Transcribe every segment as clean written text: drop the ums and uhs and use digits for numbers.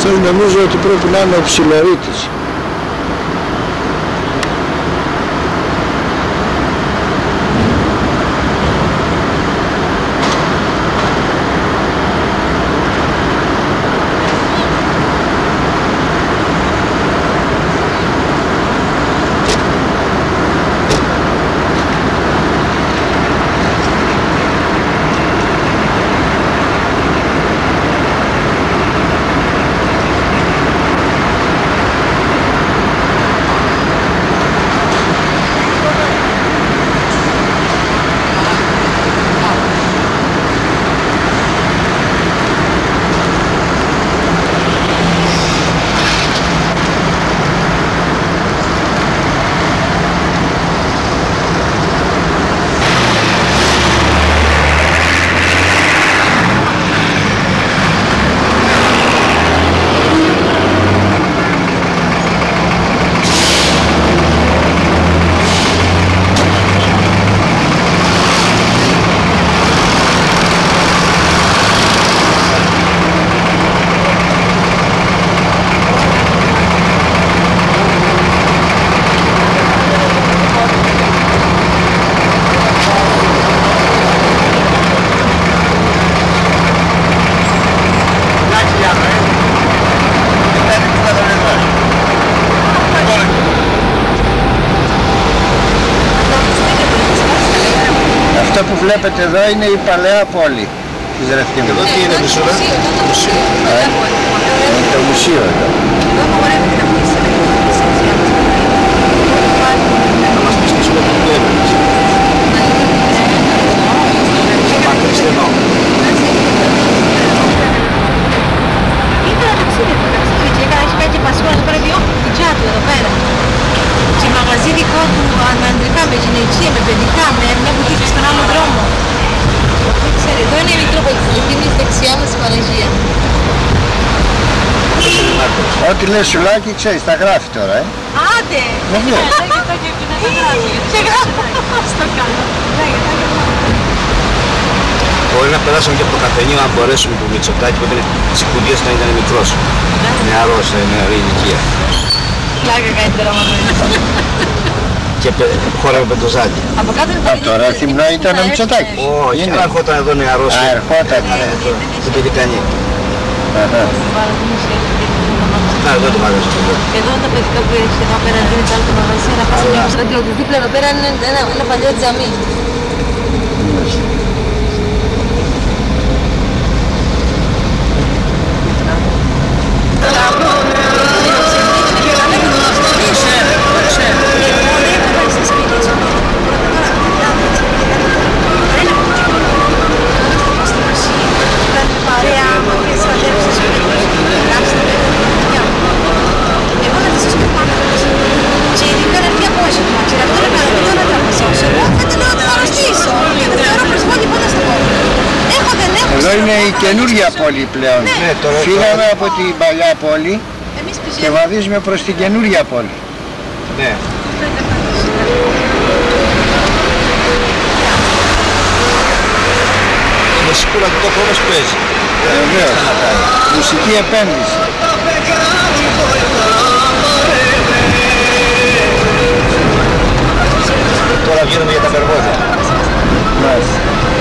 Αυτό νομίζω ότι πρέπει να είναι ο Ψιλορίτης. Αυτό που βλέπετε εδώ είναι η παλαιά πόλη της Ρεθύμνου. Εδώ τι είναι μισό? Είναι το μουσείο εδώ. Και μαγαζί δικό του με ανδρικά, με γυναικεία, με παιδικά, με μια μπουτίκη στον άλλο δρόμο. Ξέρετε, εδώ είναι η Μητροπολιτική, είναι δεξιά μας η Παναγία. Ό,τι λέει Σουλάκη, ξέρεις, τα γράφει τώρα, Άντε! Και γράφει στο καλό. Μπορεί να περάσουμε και από το καφενείο αν μπορέσουμε το Μητσοτάκη που ήταν στις κουντιές όταν ήταν μικρός. Νεαρός, νεαρή ηλικία. Πλάκα κάνει τώρα μαμένα. Και χόρευε με το ζάκι. Από κάτω είναι το Ρεθύμνο ήταν ο Μητσοτάκης. Όχι, αλλά ερχόταν εδώ νεαρός. Ερχόταν. Το Πεδικανί. Να, εδώ το μαγαζί. Εδώ τα παιδικά που έχεις εδώ πέρα είναι το άλλο το μαγαζί, να πας μια στρατιώτη. Δίπλα εδώ πέρα είναι ένα παλιό τζαμί. Εδώ είναι η καινούργια πόλη πλέον. Φύγαμε από την παλιά πόλη και βαδίζουμε προς την καινούργια πόλη. Ναι. Η μουσικούλα του τόπου όμως παίζει. Βεβαίως. Μουσική επένδυση. Τώρα βγαίνουμε για τα περγόδια. Μάλιστα.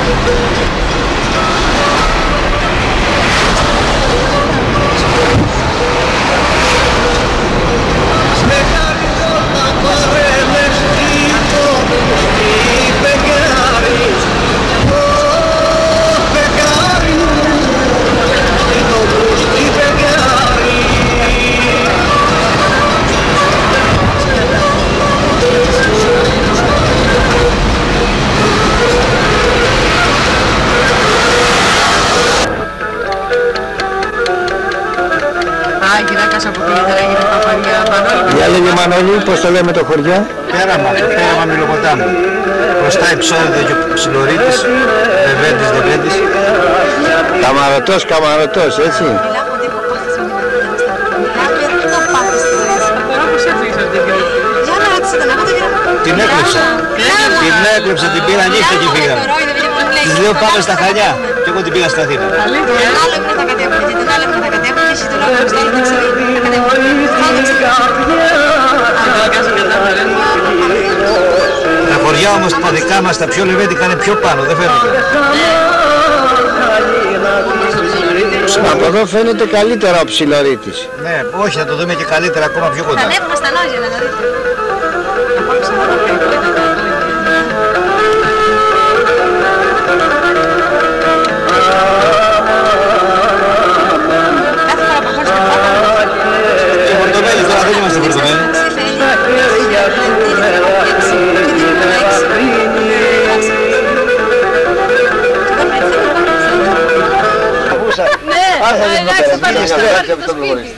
Για λέγε Μανώλη, πώς το λέμε το χωριό? Πέραμα Μιλοποτάμου. Μπροστά Υψόδιο και Ψιλορίτης, Δεβέντης. Καμαρωτός, έτσι. Την έκλεψα. Την πήρα νύχτα και πήγα. Της λέω πάμε στα Χανιά και εγώ την πήγα στην Αθήνα. Άλλο έμεινα τα κατέβουν και την άλλη έμεινα τα κατέβουν και εσύ το λόγο στο άλλο ταξίδι τα κατέβουν. Τα χωριά όμως τα δικά μας, τα πιο λεβέντικα είναι πιο πάνω, δεν φαίνεται. Από εδώ φαίνεται καλύτερα ο Ψιλορίτης. Ναι, όχι, θα το δούμε και καλύτερα ακόμα πιο Θα κοντά. ανέβουμε στα Νόζια να το δείτε. Κάθε φορά που χωρίς τα Και Πορτοβέλη, τώρα δεν είμαστε Πορτοβέλη. Εντάξει, θα πάμε στο σπίτι.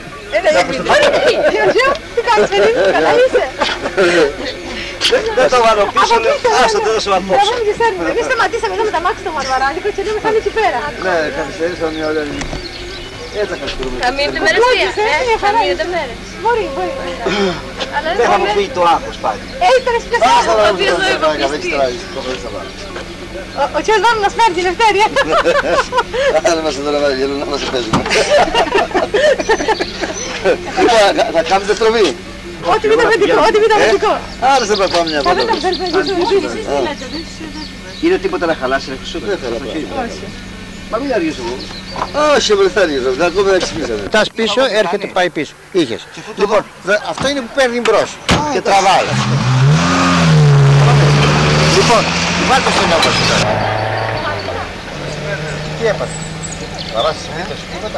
Τι κάνεις, παιδί μου, καλά είσαι? Δεν το βάλω πίσω, άστο το δώσω απόψε. Εμείς σταματήσαμε εδώ με τα μάξι στο Μαρμαράδικο και λέμε θα είναι εκεί πέρα. Ναι, καθυστερήσαμε μια ώρα. Έτσι θα καθυστερούμε. Θα μείνετε μέρες πια, θα μείνετε μέρες. Μπορεί. Δεν θα μου φύγει το άγχος πάλι. Ήταν σπιασμένο το οποίο το υποπιστή. Ο κύριος Βάνου μας φέρνει την ευτέρεια. Αν είμαστε τώρα να γελούν να μας παίζουν. Λοιπόν, θα κάνετε στροφή. Ό,τι μην τα παιδικό. Άρεσε να πάμε μια Θα δεν τα παντός. φέρνει. Είναι τίποτα να χαλάσει, ρε Χρυσούδα. Δεν θέλω. Μα μην αργήσω εγώ. Όχι, δεν θα αργήσω. Θα ακούμε να ξυπνήσατε. Τας πίσω, έρχεται, πάει πίσω. Είχες. Λοιπόν, αυτό είναι που παίρνει μπρος και τραβάει. Λοιπόν, βάλτε στον νόμο σου τώρα. Τι έπατε? Βαράς τις μύτες σου τίποτα?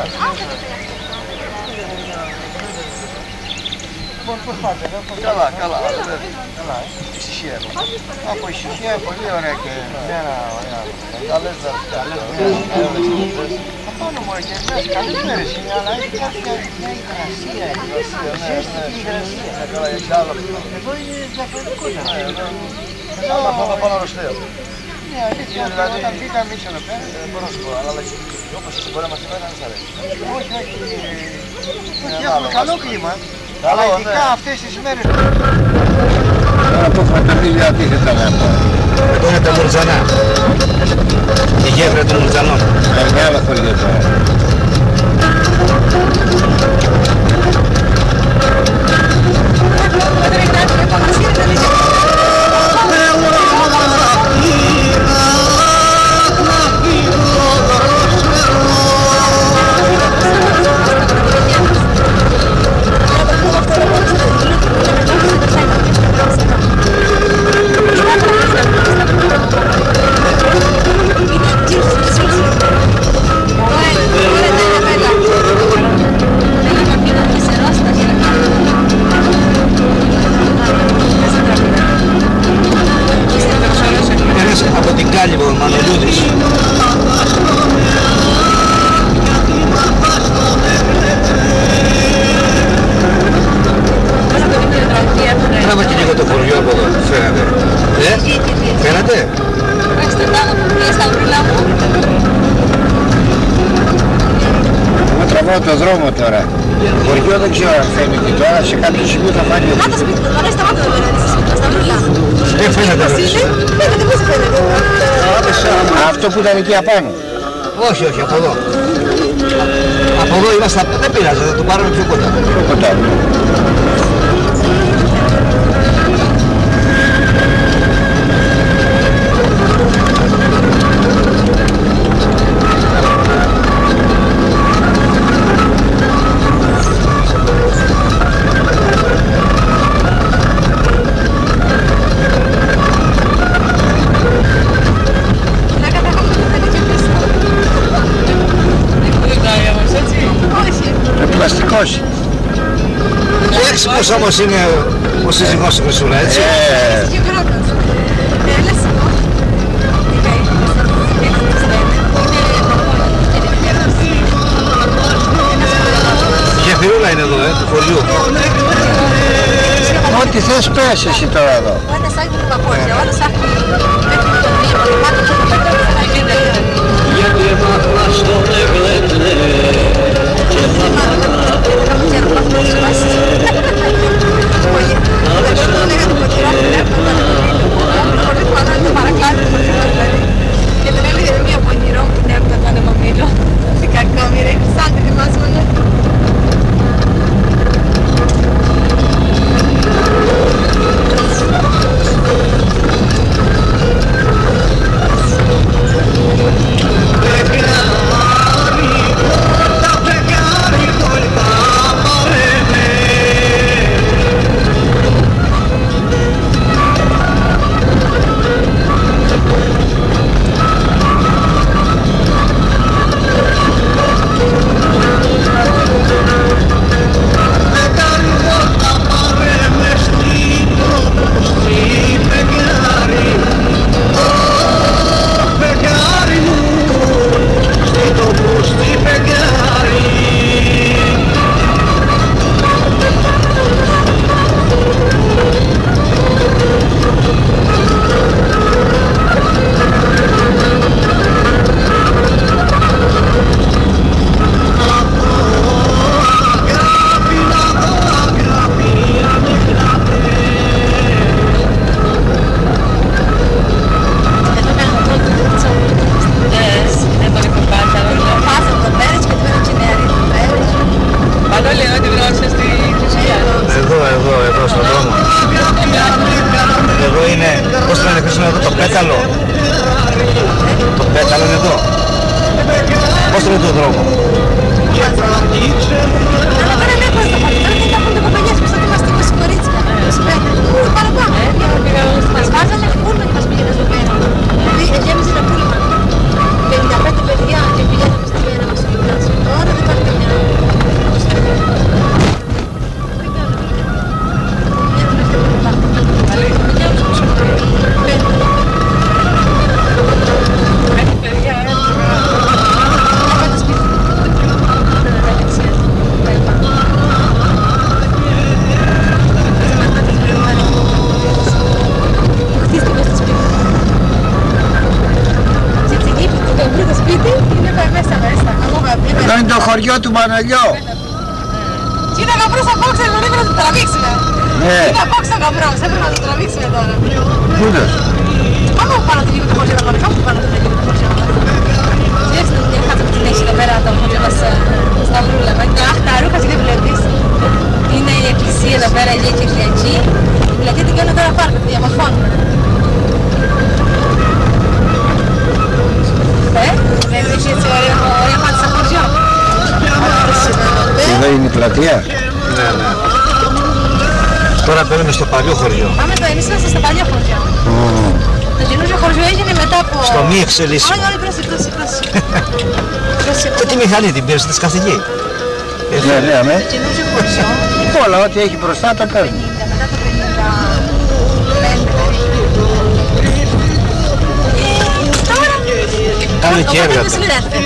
Λοιπόν, πώς πάτε? Καλά. Ησυχία εδώ. Από ησυχία, πολύ ωραία και μέρα ωραία. Καλές δαρφές. Αυτό είναι μόνο και μιας καλές μέρες είναι, αλλά έχει κάποια μια υγρασία. Καλά, έχει άλλο. Εδώ είναι διαφορετικότητα. Εδώ θα πάω αρρωσταίο. Ναι, αλήθεια, δηλαδή όταν μπήκα εμείς εδώ πέρα, δεν μπορώ να σου πω, αλλά όπως εσύ μπορεί να μας σήμερα, δεν σας αρέσει. Όχι, έχουμε καλό κλίμα, αλλά ειδικά αυτές τις μέρες. Από φωτοβίλια αντίθετα να πω. Εδώ είναι τα Μουρτζανά. Η γέφυρα των Μουρτζανών. Είναι άλλα χωριά τώρα. Από την Κάλυβο, ο Μανολούδης. Τράβα και λίγο το χωριό από εδώ, φαίνεται. Φαίνεται? Εγώ τραβάω το δρόμο τώρα. Χωριό δεν ξέρω αν φαίνεται τώρα, σε κάποιο σημείο θα φάνει. Κάτω σπίτι του, τώρα σταμάτα εδώ να δεις στα βρύλα. Δεν φαίνεται. Φαίνεται, πώς φαίνεται? Αυτό που ήταν εκεί απάνω. Όχι, από εδώ. Από εδώ είμαστε, δεν πειράζει, θα το πάρουμε πιο κοντά. Πιο κοντά. Πλαστικός. Έξυπνος όμως είναι ο σύζυγός του Χρυσούλα, έτσι. Γεφυρούλα είναι εδώ, του χωριού. Ό,τι θες πες εσύ τώρα εδώ. Και Το πέταλο είναι εδώ. Πώς είναι το δρόμο. Αλλά τώρα δεν έχω στο χωριό, δεν τα πούνται κοπελιές, πως θα είμαστε 20 κορίτσια. 25. Παραπάνω. Μας βάζανε πούλμαν και μας πήγαινε στο πέρα. Δηλαδή γέμιζε ένα πούλμαν. 55 παιδιά και πηγαίναμε στην πέρα μας στο γυμνάσιο. Τώρα δεν υπάρχει καμιά. Εδώ είναι το χωριό του Μανολιό. Κοίτα γαμπρός από όξα, δεν έπρεπε να το τραβήξουμε. Ναι. Κοίτα από όξα γαμπρός, έπρεπε να το τραβήξουμε τώρα. Πούντος. Πάμε που πάνω το λίγο το χωριό, κάπου που πάνω το λίγο το χωριό. Ξέρεις την χάτσα που την έχει εδώ πέρα το χωριό μας στα βρούλα. Αχ, τα ρούχα και δεν βλέπεις. Είναι η εκκλησία εδώ πέρα, η Κυριακή. Η πλατεία την κάνουν τώρα πάρκο, τη διαμορφώνουν. Δεν έχει έτσι ωραία πάτη στα χωριό. Εδώ είναι η πλατεία. Ναι, ναι. Τώρα παίρνουμε στο παλιό χωριό. Πάμε τώρα, εμείς είμαστε στο παλιό χωριό. Το καινούργιο χωριό έγινε μετά από... Στο μη εξελίσσιμο. Όχι, πρόσεχε. Και τη μηχανή την πήρες της καθηγή. Ναι, ναι, ναι. Το καινούργιο χωριό... Όλα, ό,τι έχει μπροστά τα παίρνει. Μετά το 55... Τώρα... Κάνε και έργα. Όρτες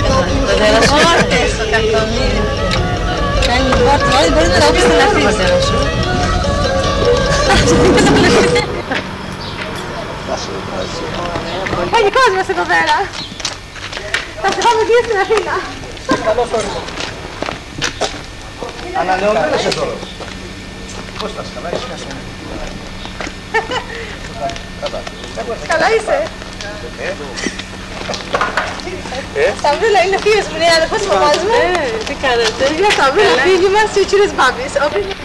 στο καρτονίδι. Κάνει όρτες, όλοι μπορείς να τα πεις στην αφήση. Έχει κόσμος εδώ πέρα. Θα σε πάμε και στην Αθήνα. Ανανεωμένος εδώ. Πώς τα σκαλά, είσαι Καλά είσαι. Σταυρούλα είναι φίλος μου, είναι αδερφός μαμάς μου. Τι κάνετε. Είναι Σταυρούλα, φίλη μας και ο κύριος Μπάμπης.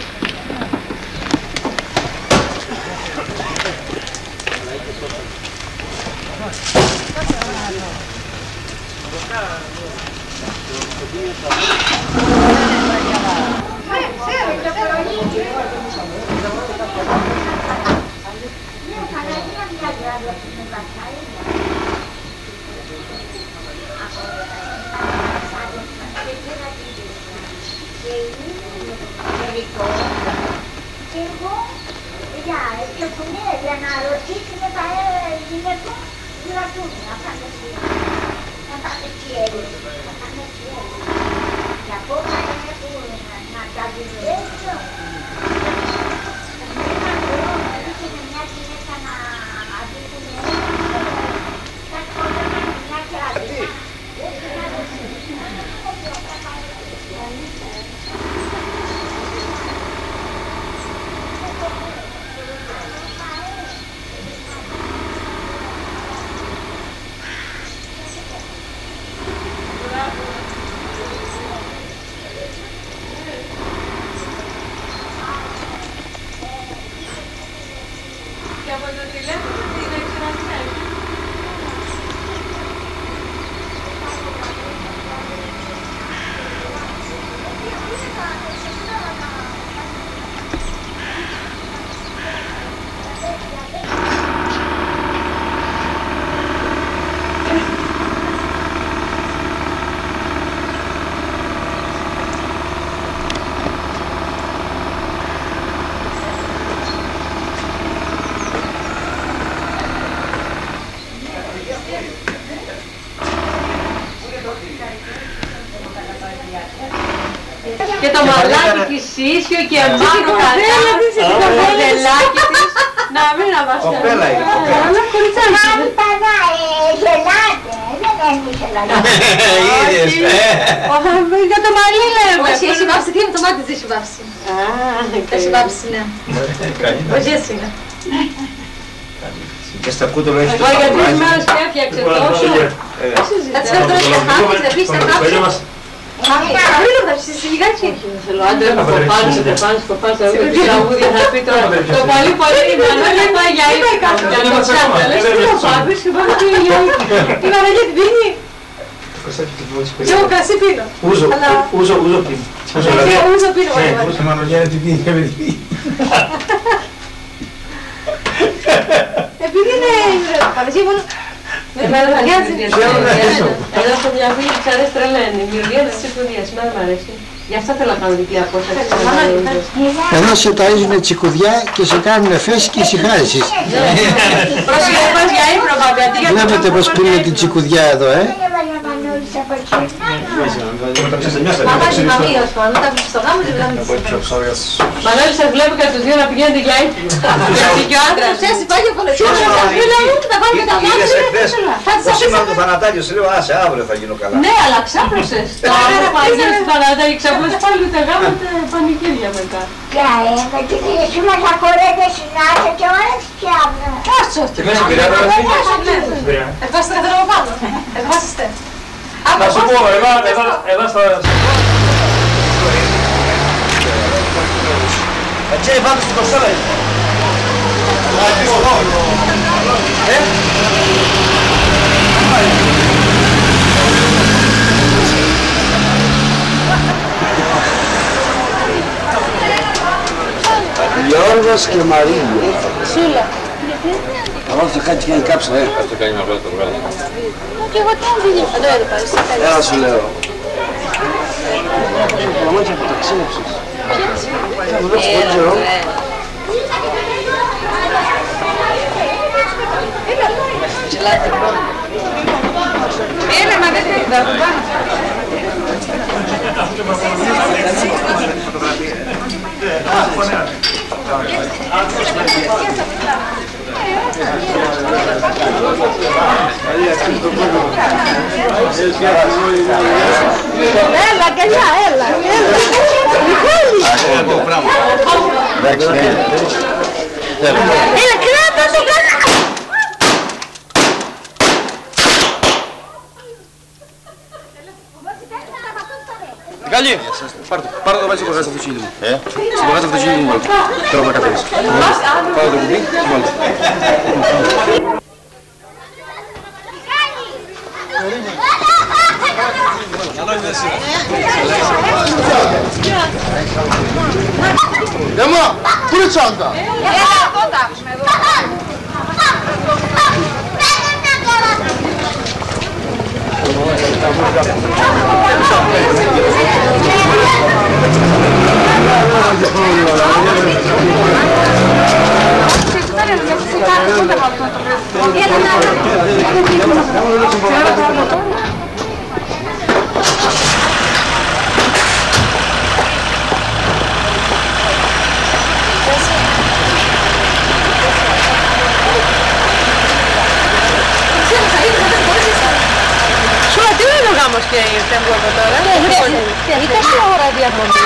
Και το μαλάκι της ίσιο και μάνο κατά το μοντελάκι της. Να μην αβαστεί. Κοπέλα είναι, κοπέλα. Ένα κοριτσάκι. Για το μαλλί λέμε. Όχι, έχει βάψει και με το μάτι δεν έχει βάψει. Έχει βάψει, ναι. Όχι εσύ είναι. Και στα κούτελα έχει το Εγώ για 3 σαπουράκι. μέρες και έφτιαξε τόσο. Θα τις φέρω τώρα στα χάπια, θα πεις στα χάπια. Αύριο θα ψήσεις λιγάκι. Θέλω άντρα που κοπάνεις, κοπάνεις, τα τραγούδια θα πει τώρα. Το πολύ πολύ η Μανώλη πάει για ύπνο. Για να το κάνω. Λες τι το πάθεις και πάμε και για ύπνο. Η Μαραγία την πίνει. Και εγώ κρασί πίνω. Ούζο πίνει. Ούζο πίνω. Η Μανολιά την πίνει και με την πίνει. Επειδή είναι Παναγία μόνο. Εμένα θα εδώ στο Διαβούλιο της αρέσει τρελαίνει. Η μυρωδιά της τσικουδίας, εμένα μ' αρέσει. Γι' αυτό θέλω να κάνω διπλή απόσταση. Εδώ σε ταΐζουν τσικουδιά και σε κάνουν φέση και ησυχάρισης. Προσεχώς για ύπνο πάμε. Βλέπετε πως πίνουν την τσικουδιά εδώ, Μαμάζει μαμίας πάνω, τα βρίσκεις στο γάμο και δεν Μανώλη, σας βλέπω και τους δύο να πηγαίνετε για ύπνο. Γιατί και ο άντρας. ξέρεις, υπάρχει ο κολοσσός. Θα βάλουμε τα μάτια. Το σήμα του Θανατάκιου, σου λέω, άσε, αύριο θα γίνω καλά. Ναι, αλλά ξάπλωσες. Τώρα θα γίνεις παράτα και ξάπλωσες πάλι ούτε γάμματα πανηγύρια μετά. Εσύ μας ακολέτε συνάδελφε και ώρες και αύριο. Κάτσο. Εδώ είστε καθόλου πάνω. Εδώ είστε. Να σου πω, εδώ στα... Έτσι, πάμε στην Κοστέλα. Γιώργος και Μαρίλιο. Σούλα. Εγώ θα κάνει και κάψα, Αυτό κάνει να βγάλει το βγάλει. Και εγώ τι αν δίνει. Εδώ εδώ πάρεις. Έλα σου λέω. Προμάτια που τα ξύνεψες. Θα δουλέψει πολύ καιρό. Έλα, μα δεν θέλει να πάμε. Έλα, καλιά, έλα. Μιχάλη. Έλα, κράτα το κάτω. Καλή! Πάρε το βάζεις στο κογάζι αυτοξύλι μου. Στο κογάζι αυτοξύλι μου βάλτε. Τώρα με καθόλου. Πάρε το κουμπί και βάλτε. Έμα, πού είναι τσάντα? Εδώ τα άφησουμε εδώ. Τι είναι ο γάμος και ήρθε από τώρα? Ήταν σε ώρα διαμονή.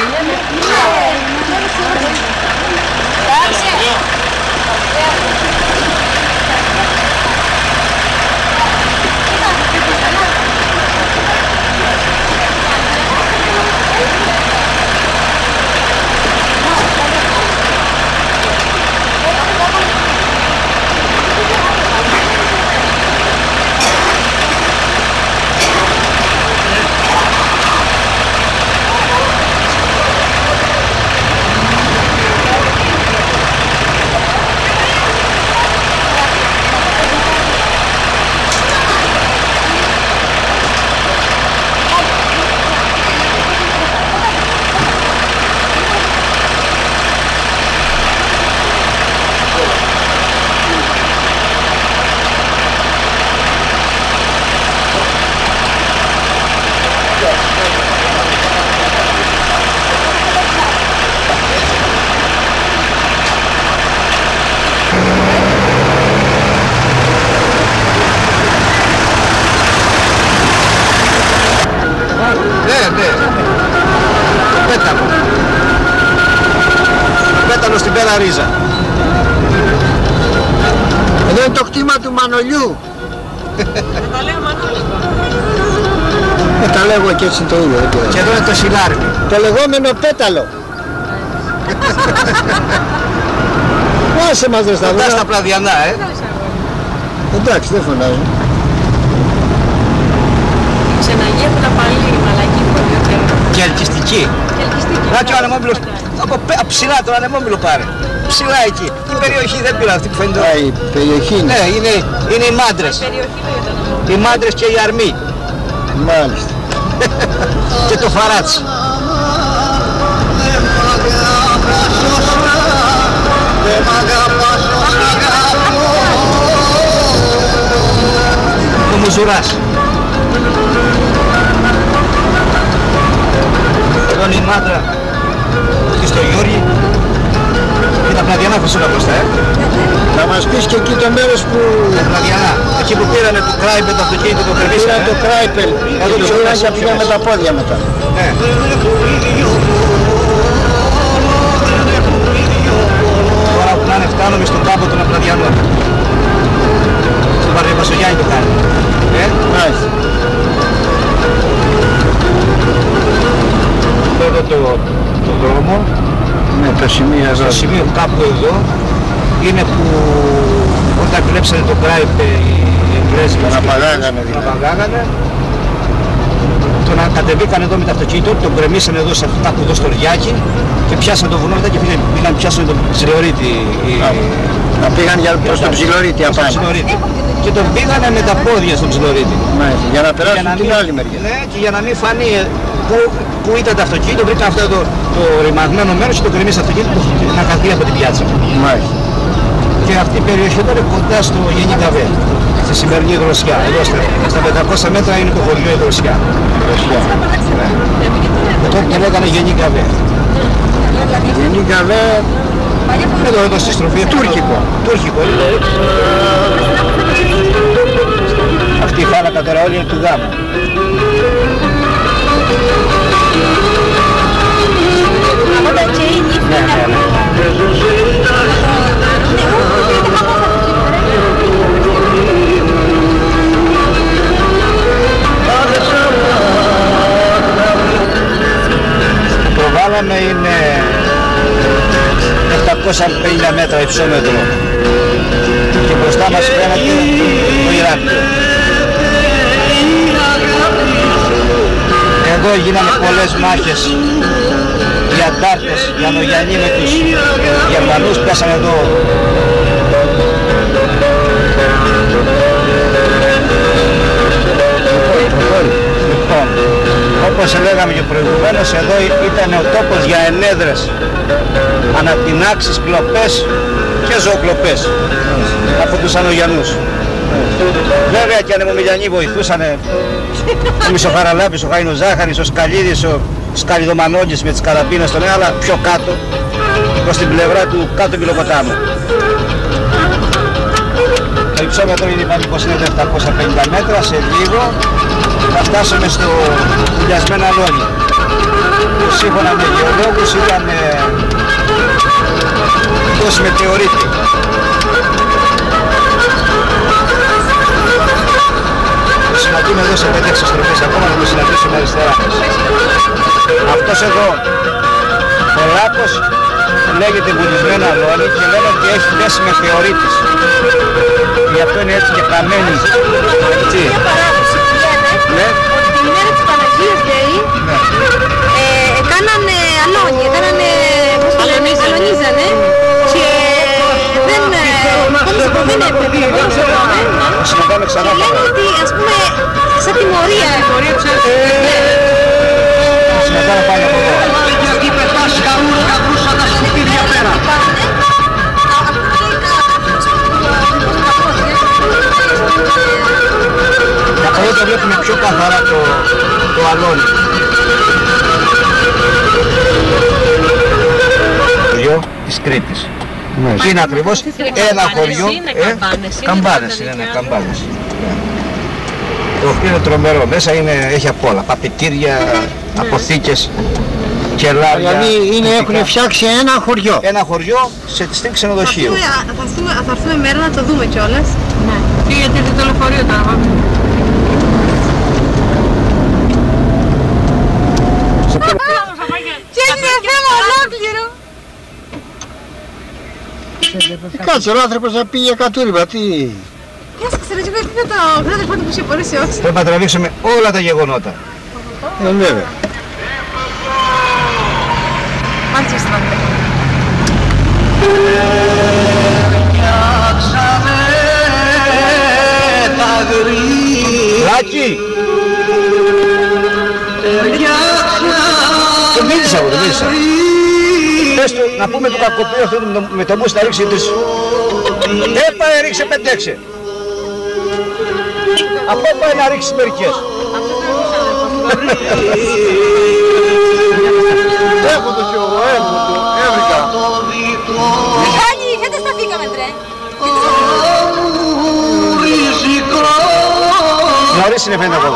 Στην πέρα ρίζα. Εδώ είναι το κτήμα του Μανολιού. Τα λέω Μανώλη. Τα τα λέγω και έτσι το ίδιο. Και εδώ είναι το σιλάρι. Το λεγόμενο πέταλο. Άσε μας ρε Σταύρο. Κοντά στα Πλαδιανά, Εντάξει, δεν φωνάζω. Ξεναγέφυλλα πάλι μαλακή πολύ. Και ελκυστική. Να και ο ανεμόμυλος, από ψηλά τον ανεμόμυλο πάρε. Ψηλά εκεί. Η περιοχή δεν πήρα αυτή που φαίνεται. Η περιοχή είναι. Ναι, είναι οι μάντρες. Οι μάντρες και οι αρμοί. Μάλιστα. Και το φαράτσι. Ο Μουζουράς. Εδώ είναι η μάντρα και στο Γιώργη. Και τα Πλαδιανά φυσικά μπροστά, Θα μας πεις και εκεί το μέρος που... Τα Πλαδιανά. Εκεί που πήρανε το Κράιπελ, το αυτοκίνητο, το κρεμίσανε. Πήραν το Κράιπελ. Εδώ Και το πήραν και πήγαν με τα πόδια μετά. Ναι. Τώρα που να είναι φτάνουμε στον κάμπο των Πλαδιανών. Στον Βαρδιοπασογιάννη το κάνει. Μάλιστα. Εδώ το δρόμο. Ναι, τα σημεία εδώ. Στο σημείο κάπου εδώ είναι που όταν κλέψανε το Κράιπε οι Εγγλέζοι Τον απαγάγανε τον απαγάγανε. Τον κατεβήκαν εδώ με το αυτοκίνητο, τον κρεμίσανε εδώ σε κάπου εδώ στο Ριάκι και πιάσανε το βουνό μετά και πήγαν πιάσανε τον Ψιλορίτη. Να πήγαν προς τον Ψιλορίτη απάνω. Και τον πήγανε με τα πόδια στον Ψιλορίτη. Μάλιστα, για να περάσουν την άλλη μεριά. Ναι, και για να μην φανεί που ήταν το αυτοκίνητο, βρήκαν αυτό το ρημαγμένο μέρος και το κρεμίσανε το αυτοκίνητο να χαθεί από την πιάτσα. Μάλιστα. Και αυτή η περιοχή εδώ είναι κοντά στο Γενή Καβέ, στη σημερινή Δροσιά. Εδώ στα 500 μέτρα είναι το χωριό η Δροσιά. Τότε το λέγανε Γενή Καβέ. Γενή Καβέ. Εδώ στη στροφή. Τούρκικο. Τούρκικο. Αυτή η φάλακα τώρα όλη είναι του γάμου. Το βάλαμε είναι 750 μέτρα υψόμετρο και μπροστά μας φαίνεται το Ηράκλειο. Εδώ γίνανε πολλές μάχες. Οι αντάρτες, οι Ανογιαννοί με τους Γερμανούς πέσανε εδώ. Λοιπόν, όπως λέγαμε και προηγουμένως, εδώ ήταν ο τόπος για ενέδρες, ανατινάξεις, κλοπές και ζωοκλοπές από τους Ανογιαννούς. Βέβαια και οι Ανεμομηλιανοί βοηθούσανε, ο Μισοχαραλάπης, ο Χάινος Ζάχαρης, ο Σκαλίδης, ο Σκαλιδομανώλης με τις καραμπίνες στον αλλά πιο κάτω, προς την πλευρά του κάτω Κυλοποτάμου. Το υψόμετρο είναι είπαμε πως είναι 750 μέτρα, σε λίγο θα φτάσουμε στο Βουλιασμένα Λόνι. Σύμφωνα με γεωλόγους ήταν εκτός μετεωρίτη. Το συναντούμε εδώ σε 5-6 στροφές, ακόμα να το συναντήσουμε αριστερά. Αυτός εδώ ο λάκκος λέγεται Βουλιασμένα Λόνι και λένε ότι έχει πέσει μετεωρίτης. Γι' αυτό είναι έτσι και καμένη. Έτσι. Μια παράδοση που λένε ότι την ημέρα της Παναγίας λέει κάνανε αλόνι, αλωνίζανε και δεν έπρεπε να συναντάμε ξανά. Και λένε ότι ας πούμε σαν τιμωρία. Συναντάμε πάνω από εδώ. Γιατί πετάς καρούρια βρούσα τα σπιτήρια πέρα. Από εδώ το βλέπουμε πιο καθαρά το αλόνι. Χωριό της Κρήτης. Είναι ακριβώς ένα χωριό. Καμπάνες είναι, ναι, καμπάνες. Το οποίο είναι τρομερό. Μέσα έχει απ' όλα. Παπιτήρια, αποθήκες, κελάρια. Δηλαδή έχουν φτιάξει ένα χωριό. Ένα χωριό σε στήριξη ξενοδοχείου. Θα έρθουμε μέρα να το δούμε κιόλας. Ναι. Και γιατί το λεωφορείο τώρα πάμε. κάτσε, ο άνθρωπος να πήγε κατούριμα, τι... Ποια σας ξέρω, και είπε το βράδερφο του που είχε πορέσει όχι. Πρέπει να τραβήξουμε όλα τα γεγονότα. Βέβαια. Μάλιστα στην άλλη. Λάκη! Το μίλησα εγώ, το μίλησα. Πες του να πούμε το κακοποιείο αυτό με το μουσ να ρίξει τρεις. Πάει ρίξε 5-6. Από πάει να ρίξει μερικές. Έχω το κι εγώ, έβρικα. Μιχάλη, γιατί σταθήκαμε τρε. Νωρίς είναι 5 ακόμα.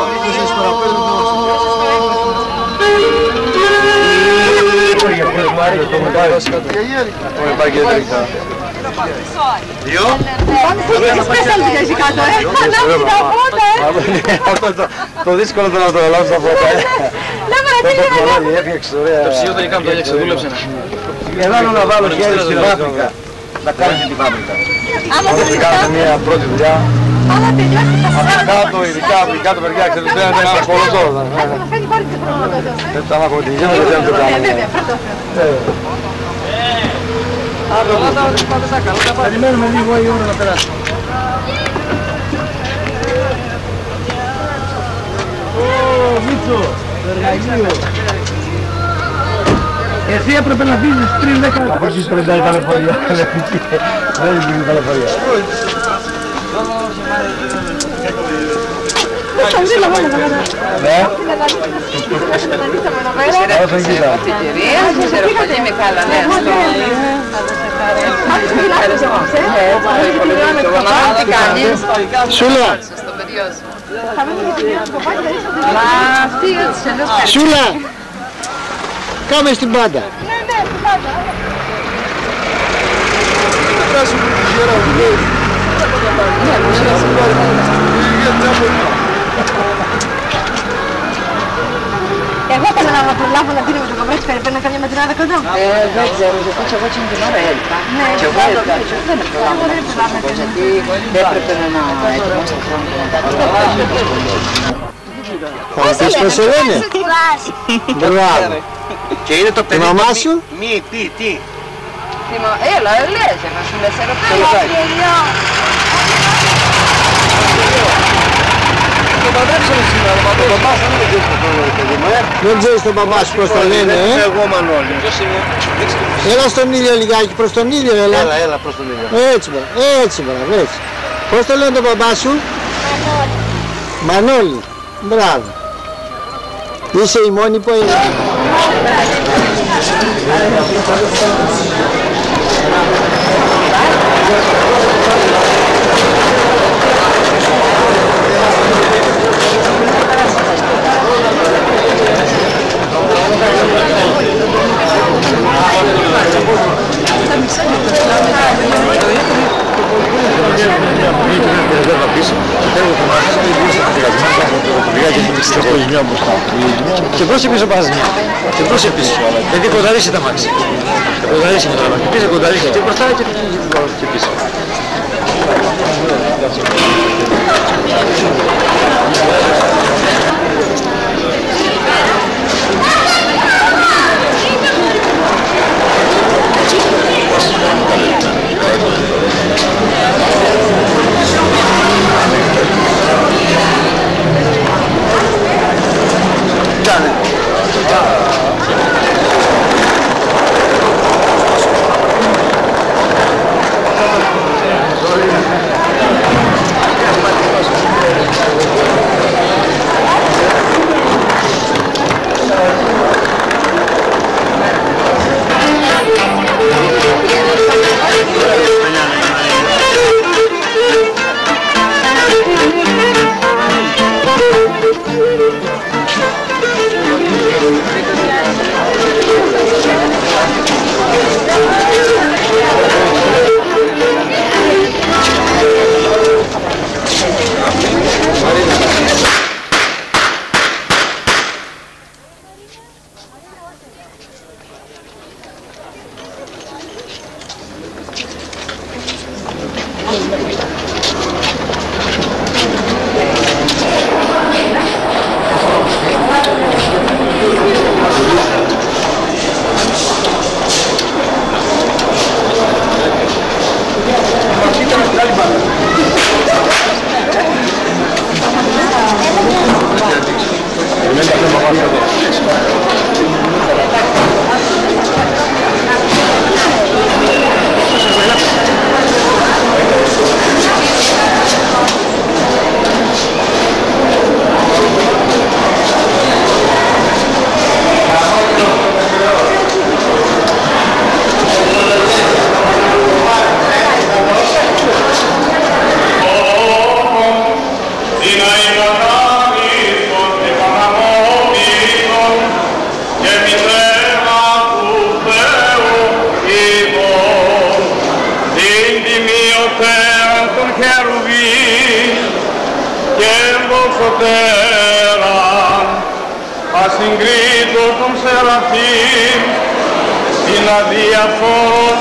Το δύσκολο ήταν να το ελάβεις τα φώτα. Το ψυγείο το είχαμε, το έλεξε, δούλεψε. Εδώ να βάλω χέρι στην φάμπρικα. Να κάνεις την φάμπρικα. Όταν κάνετε μια πρώτη δουλειά, κάτω ειδικά το παιδιά, ξέρετε, δεν είναι ένας πολλός όρος. Έτσι άμα έχω την υγεία, δεν θέλω να το κάνω. Περιμένουμε λίγο η ώρα να περάσει. Μίτσο, το εργαλείο. Εσύ έπρεπε να δίνεις 3-10. Από εσείς πρέπει να είναι ταλαιπωρία. Δεν είναι ταλαιπωρία. Ναι. Όσο κοίτα. Ξέρω πολύ μεγάλα, ναι. Τι κάνεις? Σούλα! Σούλα! Κάμε στην πάντα. Εγώ θέλω να προλάβω να δίνω με το κομμάτι περιπέρα καμιά ματινάδα κοντά. Δεν ξέρω, γιατί εγώ έτσι την ώρα έλειπα. Ναι, Και εγώ έλειπα. Δεν προλάβω, γιατί έπρεπε να ετοιμάσω το χρόνο και μετά. Θα μου πεις πώς σε λένε. Μπράβο. Και είναι το παιδί. Η μαμά σου. Τι. Έλα, λες, να σου λες ερωτάει. Το παντρέψαμε σήμερα, το παπάς δεν είναι το παιδί μου, Δεν ξέρεις τον παπά σου πώς το λένε, Εγώ Μανώλη. Έλα στον ήλιο λιγάκι, προς τον ήλιο έλα. Έλα προς τον ήλιο. Έτσι μπράβο, έτσι. Πώς το λένε τον παπά σου? Μανώλη. Μπράβο. Είσαι η μόνη που είναι. Και πρόσεχε πίσω πας. Και πρόσεχε πίσω. Γιατί κονταρίσει τα μάξι. Κονταρίσει με το μάξι. Πίσω κονταρίσει και μπροστά και πίσω. προτέραν, ασυγκρίτως των Σεραφείμ, την αδιαφός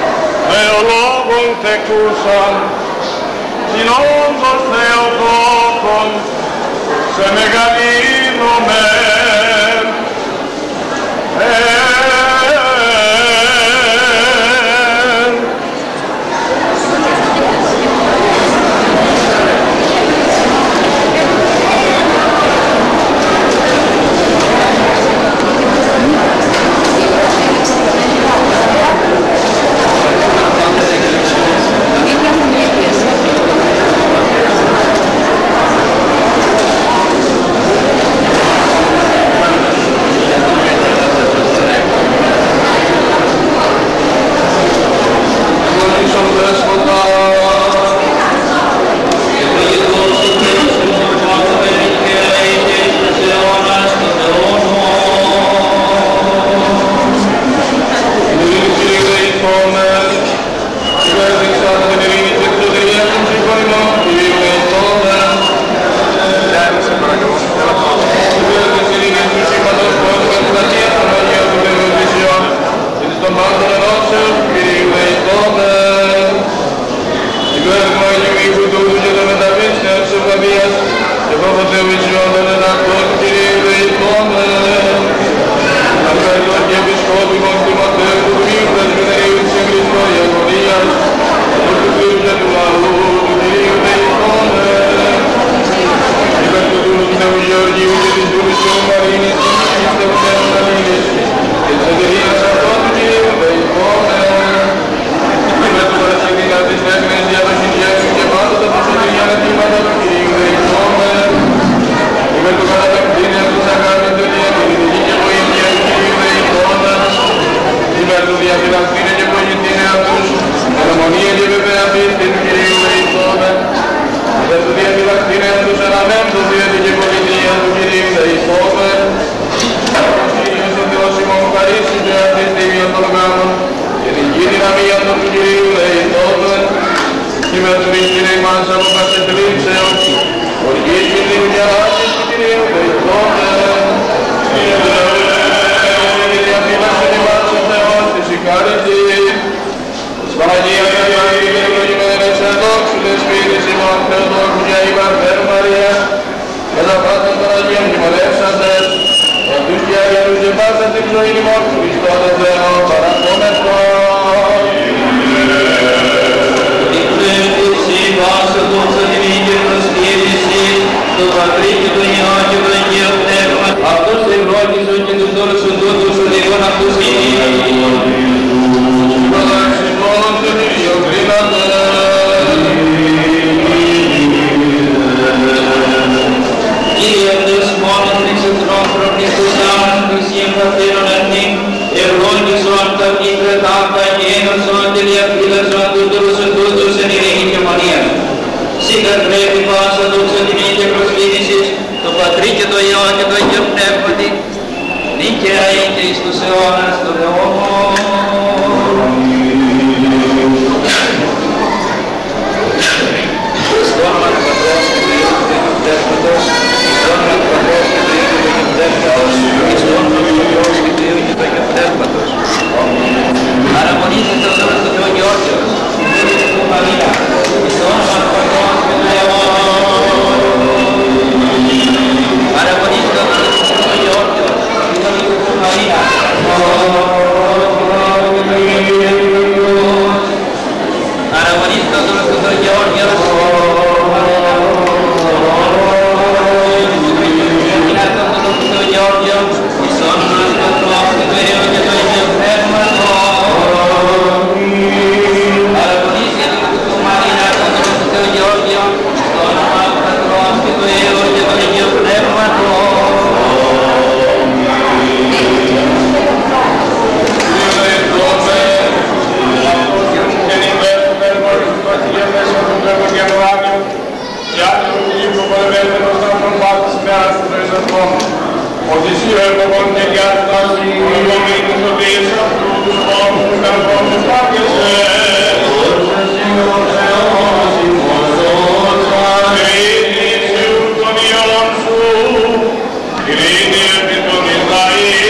θεολόγων τεκούσαν, την όντως Θεοτόκον, σε μεγαλύνομεν. Amen. σου, ειρήνη επί των Ισραήλ.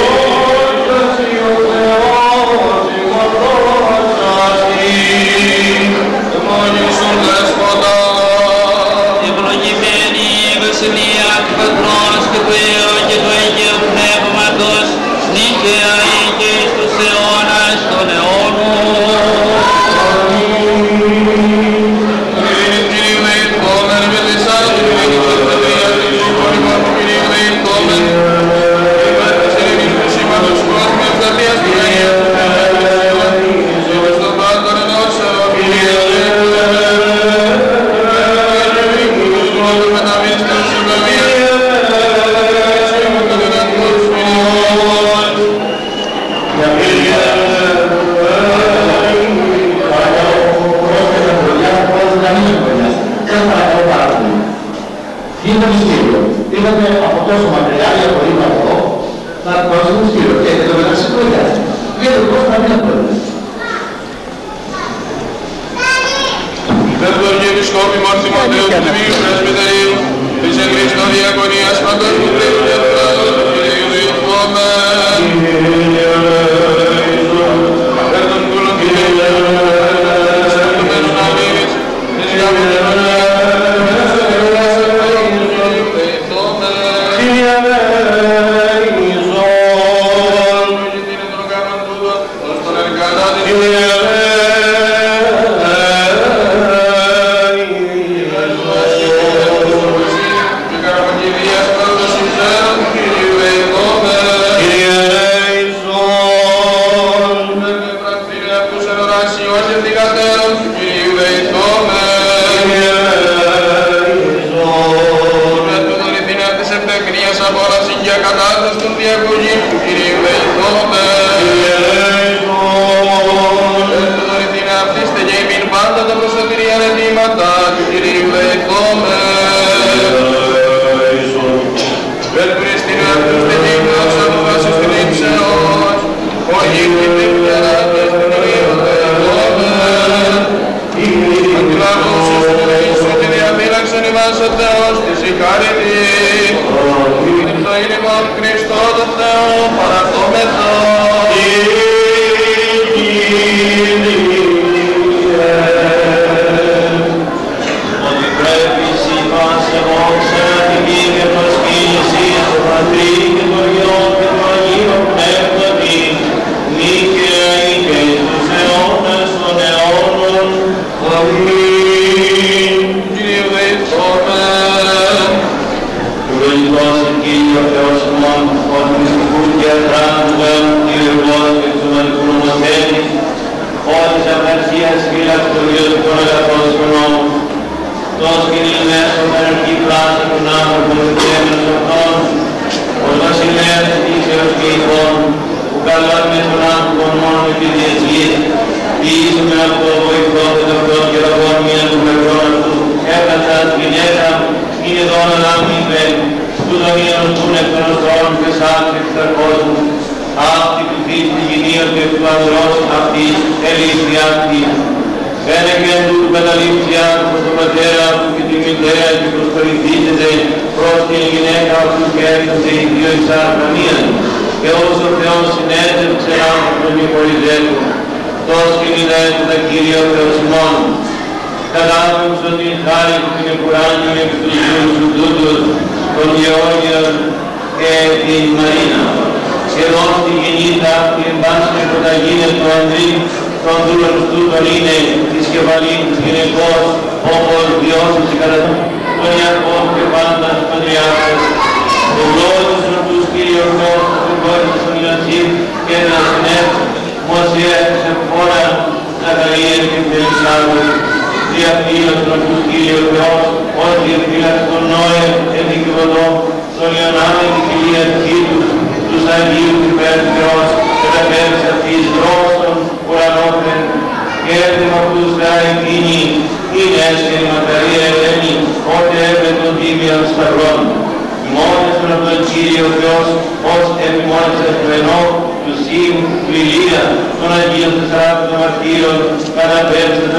Μόνιουσον Δέσποτα, ευλογημένη η βασιλεία του Πατρός και του Υιού και του Αγίου Πνεύματος, νίκαια ή και εις τους αιώνας των αιώνων. Είδαμε από τόσο materiale από εδώ να πάρουμε το στήριο και το μεταξύ του εργάζει. Είδαμε πώς θα μην απολύτως. Δεύτωρ και επισκόπη Μαρτιμοντέου του Τιμίου Πρεσβυτερίου της εν Χριστώ Διακονίας Παντός του Τρίου και του Κράτους του Κυρίου Διορθώμεν. Δεύτωρ κούλων και του Ναμίνης της Γαμονίας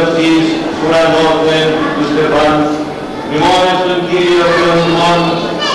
ουρανόθεν του Στεφάν. Μνημόνες τον Κύριο Θεός ημών,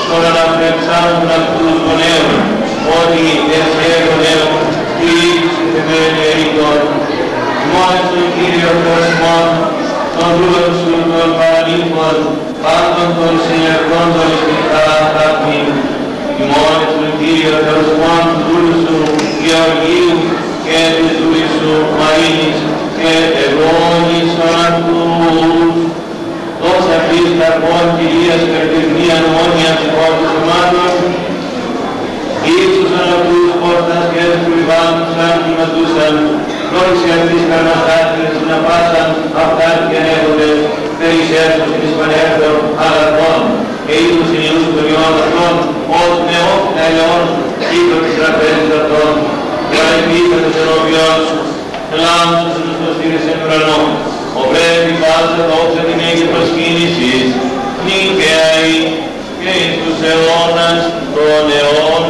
εξάρτουν αυτούς γονέων, ότι εσχέδονται ή θεμέλια ήτων. Μόνος του Κύριο Θεός ημών, των δούλων σου των παραλήφων, πάντων των συνεργών των εισπιχτά θαύμην. Μόνος του Κύριο Θεός ημών, του δούλου σου Γεωργίου και της δούλης σου Μαρίνης και ευγόνησον αυτούς. Τόσα αυτής καρπών Κυρίας περτεχνία νομόνια ψυχών του σωμάτων, ύψωσαν αυτούς πόρτας και του λιβάνουσαν και ματούσαν, λόγισε αυτής καρμαστάτηρες να πάσαν αυτάρ και ανέχονται, περισσεύσουν εις πανέρθων αγαθών, και είδους ενιούς των ιών αυτών, ως νεόφυνα ελαιών, κύκλο της τραπέζης αυτών, και ανεπίθετος ενώπιον σου, λάμψος τους προστήρες εν ουρανό, ο πρέπει πάσα δόξα την έχει προσκύνησης, νικαίοι και εις τους αιώνας των αιώνων.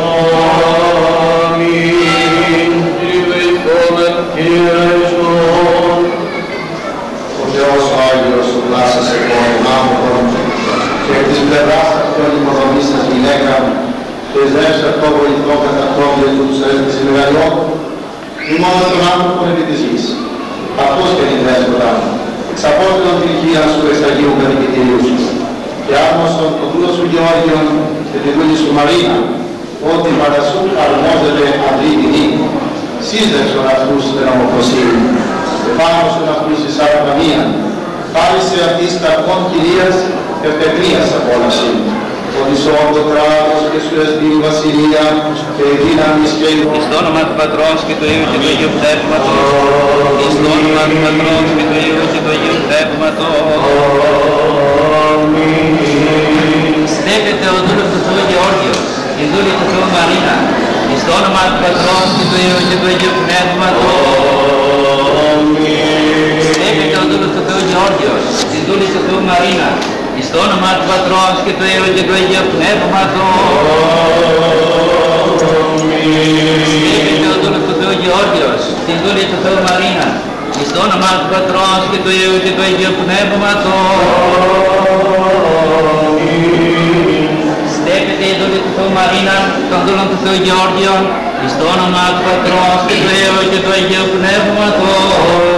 Αμήν. Κύριε Ιησούς. Ο Θεός ο Άγιος ο πλάσας εγώ άνθρωπον και εκ της πλευράς αυτών υποδομής σας γυναίκα και εις δεύς αυτό βοηθό κατακτώντια του τους έσπης μεγαλειών ημών των άνθρωπων επί της γης. Αυτός και την δέσποτα εξαπόστηλον την οικία σου εξ Αγίου Κατοικητηρίου σου και άμμοσον το δούλο σου Γεώργιον και τη δούλη σου Μαρίνα ότι παρασού αρμόζεται αντί την γη. Σύζευσον αυτούς την ομοφροσύνη και πάμωσον αυτούς εις αρπανία. Χάρισε αυτής καρπών Κυρίας ευπαιχνίας απόλαυση. Ότι σώον το κράτος και σου εστίν βασιλεία και η δύναμις και η εις το όνομα του Πατρός και του Υιού και του Αγίου Πνεύματος, εις το όνομα του Πατρός και του Υιού και του Αγίου Πνεύματος. Στέκεται ο δούλος του Θεού Γεώργιος, η δούλη του Θεού Μαρίνα, εις το όνομα του Πατρός και του Υιού και του Αγίου Πνεύματος. Στέκεται ο δούλος του Θεού Γεώργιος, η δούλη του Θεού Μαρίνα, εις το όνομα του Πατρός και του Υιού και του Αγίου Πνεύματος. Στέκεται ο δούλος του Θεού Γεώργιος, τη δούλη του Θεού Μαρίνα, εις το όνομα του Πατρός και του Υιού και του Αγίου Πνεύματος. Στέκεται η δούλη του Θεού Μαρίνα, των δούλων του Θεού Γεώργιον, εις το όνομα του Πατρός και του Υιού και του Αγίου Πνεύματος.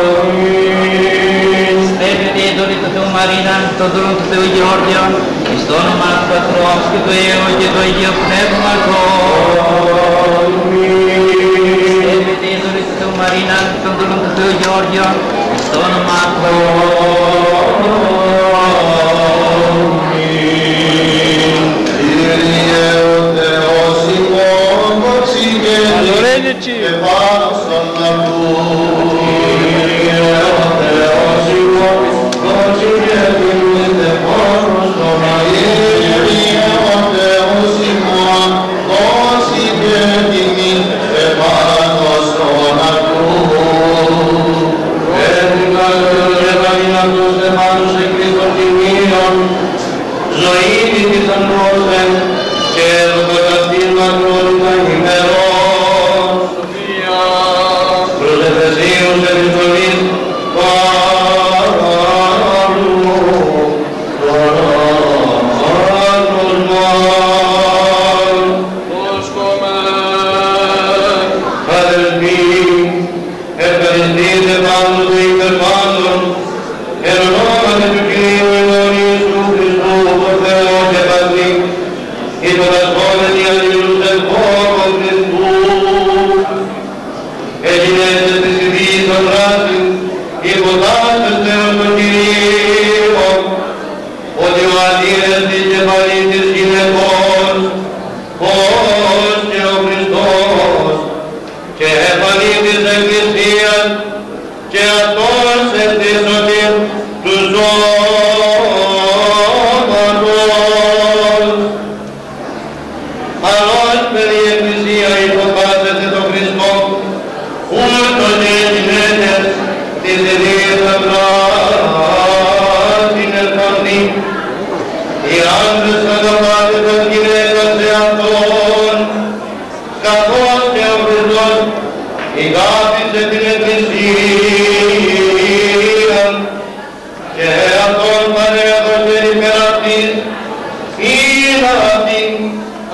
Στέκεται η δούλη του Θεού Μαρίνα, των δούλων του Θεού Γεώργιον, εις το όνομα του Πατρός και του Υιού και του Αγίου Πνεύματος. Στέκεται η δούλη του Θεού Μαρίνα, των δούλων του Θεού Γεώργιον, εις το όνομα του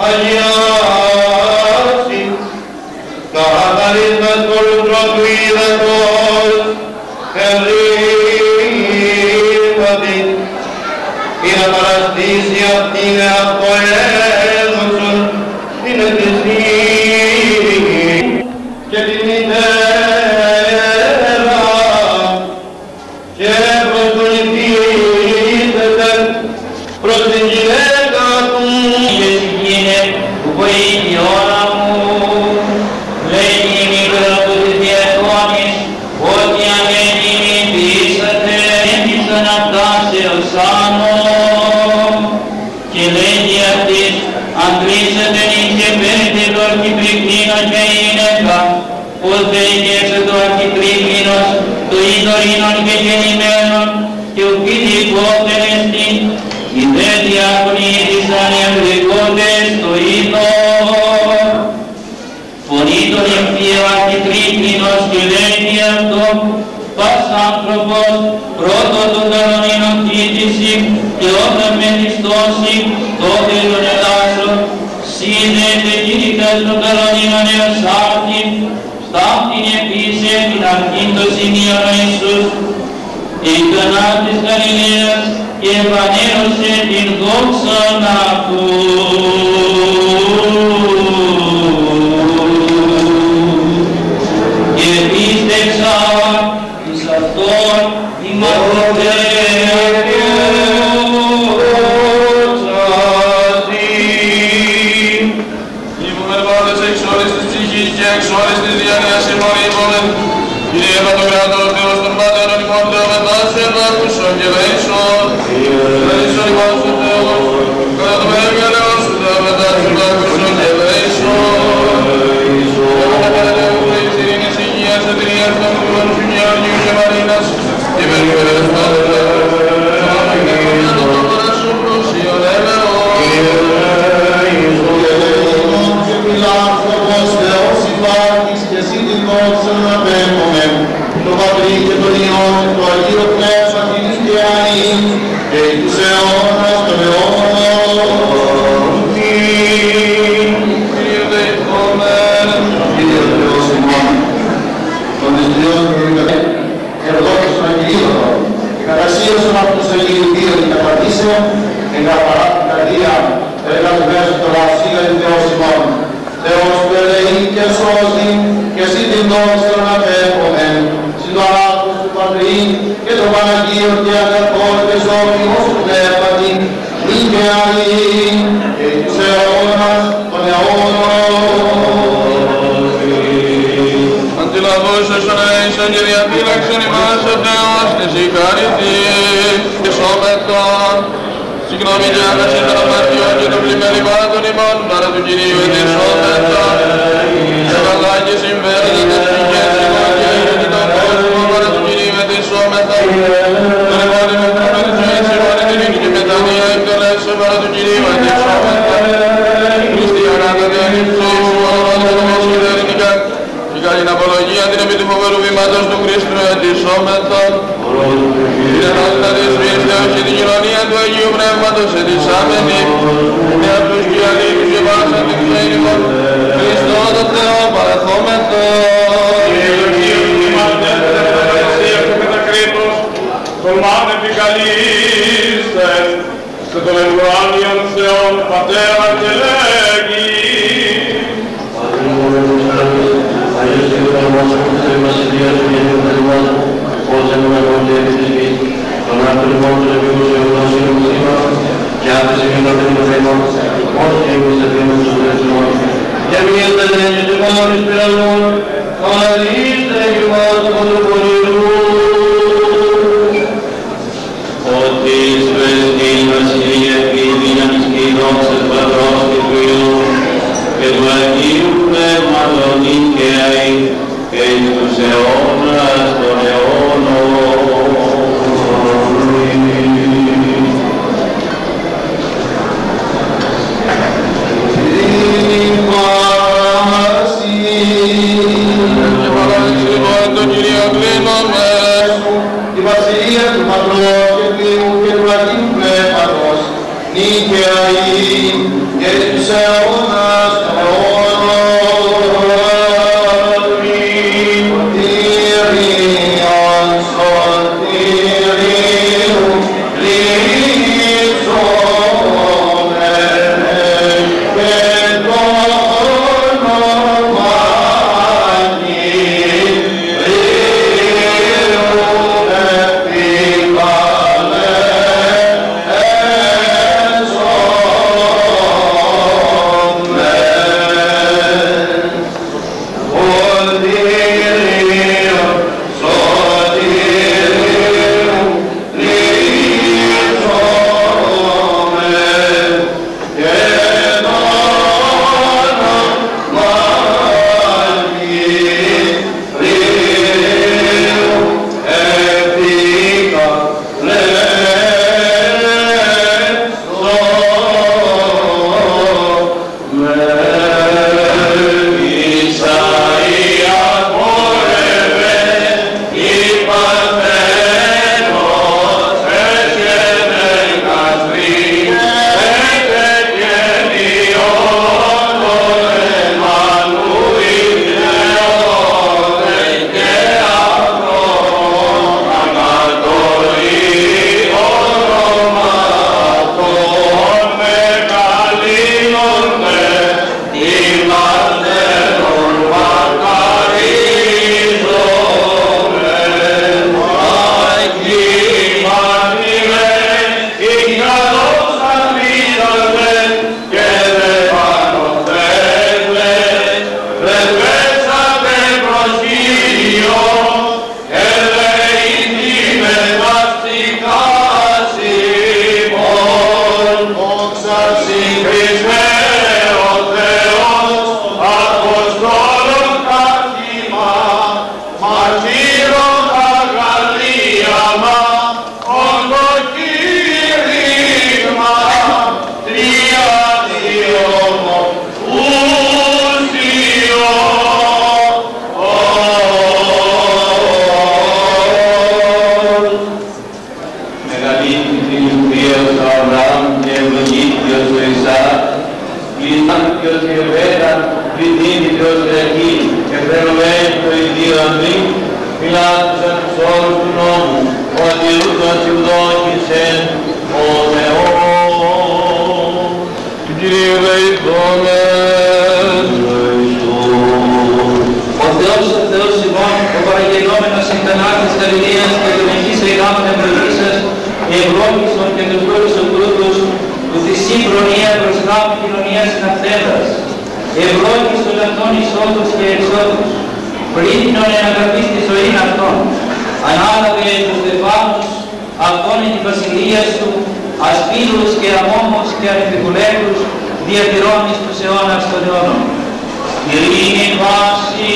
αγιάσει, καθαρίσμας κολούτρο του ύδατος, ερήματι, ή να παραστήσει αυτήν αυτό έδωσον την εκκλησία και την μητέρα και προσκονηθήσετε προς την γυναίκα του και συγκίνε που βοήθη η ώρα μου. Λέει η μήτρα του της διεθνώνης ότι αν ενημιτήσατε έμεισαν αυτά σε οσάνο και λέγει αυτής αν κλείσετε νης και πέντε το αρχιτρικλίνο και η γυναίκα πως δεν γεύσε το αρχιτρικλίνος το ειδωρίνων και γεννημένων και ο φυσικόπτερ εστίν οι δε διάκονοι ήρθαν ευρεκόντες στο είδωρ. Φωνή τον ευθύο αρχιτρικλίνος και λέγει αυτό πας άνθρωπος πρώτο των κανονίνων κοίτηση και όταν μεθυστώσει τότε τον ελάσσο σύνδεται κοίτητας των κανονίνων έως άρτη στάφτην επίση την αρχήν το σημείο ο Ιησούς την κανά της Γαλιλαίας και επανέρωσε την δόξαν αυτού. Και πίστεψα εις αυτόν Λείπουμε πάντες εξ όλης της ψυχής και εξ όλης της διανοίας ημών είπομεν. Κύριε Πατοκράτορο Θεός των Πατέρων ημών Θεομετάσεων άκουσον και λέησον. Λέησον ημών σου Θεός, κατά το μέγαλος σου Θεομετάσεων άκουσον και λέησον. Εύωνα Πατέρου Θεής ειρήνης υγείας εταιρείας των Θεών σου και Αγίου και Μαρίνας και περιφέρειας Πατέρα. Θεός που ελεεί και σώζει και εσύ την δόξα να απέχομεν, συν το ανάπτυξη του Πατρί και το Παναγίο και αδερφόν και σώμιμος του Πνεύματι, νυν και αλλήν και τους αιώνας των αιώνων. Αντιλαβούσες ονέησαν και διαφύλαξαν ημάς ο Θεός της ικαριτής και σώμετον. Συγγνώμη και άγαση των αμαρτιών και των πλημελημάτων ημών παρά του Κυρίου ετησόμεθα. Και καλά και συμφέροντα τες ψυχές ημών και ειρήνη των κόσμων παρά του Κυρίου ετησόμεθα. Τον επώνυμο προφέτης ζωής ημών την ειρήνη και μετανία εκτελέσαι παρά του Κυρίου ετησόμεθα. Χριστιανά τα διανύψεις ημών ονόματος των μεσχεδερνικά. Η καλήν απολογία την επί του φοβερού βήματος του Χριστού ετησόμεθα. Την ενότητα της βίας Θεός και την κοινωνία του Αγίου Πνεύματος ετησάμενη και απ' τους και αλήθους και πάσαν την Θεήμων Χριστό τον Θεό παραθόμεθο. Κύριε είμαστε Εκκλησία και Κατακρίτως τολμάτε επικαλείστε σε τον ευρωάνιον Θεόν Πατέρα και λέγει ως ενωμένων και επιστημής, των άνθρωπον των επίγους ευνός και μουσήμα, και άντες εμείνονται το θέμα, ως και εμείς εφήμους τους δεσμών. Και εμείς δεν έχεις ημών εις πυρανών, αναλύστε ημάς από το πολυρού. Ότι εις βεστήν βασιλεία και η δύναμης και η δόξα του Πατρός και του Υιού και του Αγίου Πνεύματος νυν και αεί και εις τους αιώνας των αιώνων. Η βασιλεία του Πατρός και του Υιού και του Αγίου Πνεύματος νυν και αεί και εις τους αιώνας Ο Θεός ημών, ο παραγγελόμενος εν κανά της Γαλιλαίας και των εγγύς εγγάμων ευλογήσας, ευλόγησον και τους δόρισον τούτους, του της σύμπρονία προς γάμου κοινωνίας συναθέτας, ευλόγησον αυτόν εισόδους και εξόδους, πρίτνον εν αγαπής τη ζωήν αυτών, ανάλαβε τους δεφάνους, αυτόν εν τη βασιλεία σου, ασπίλους και αμόμους και ανεπικουλέκους, διατηρών εις τους αιώνας των αιώνων. Ειρήνη βάση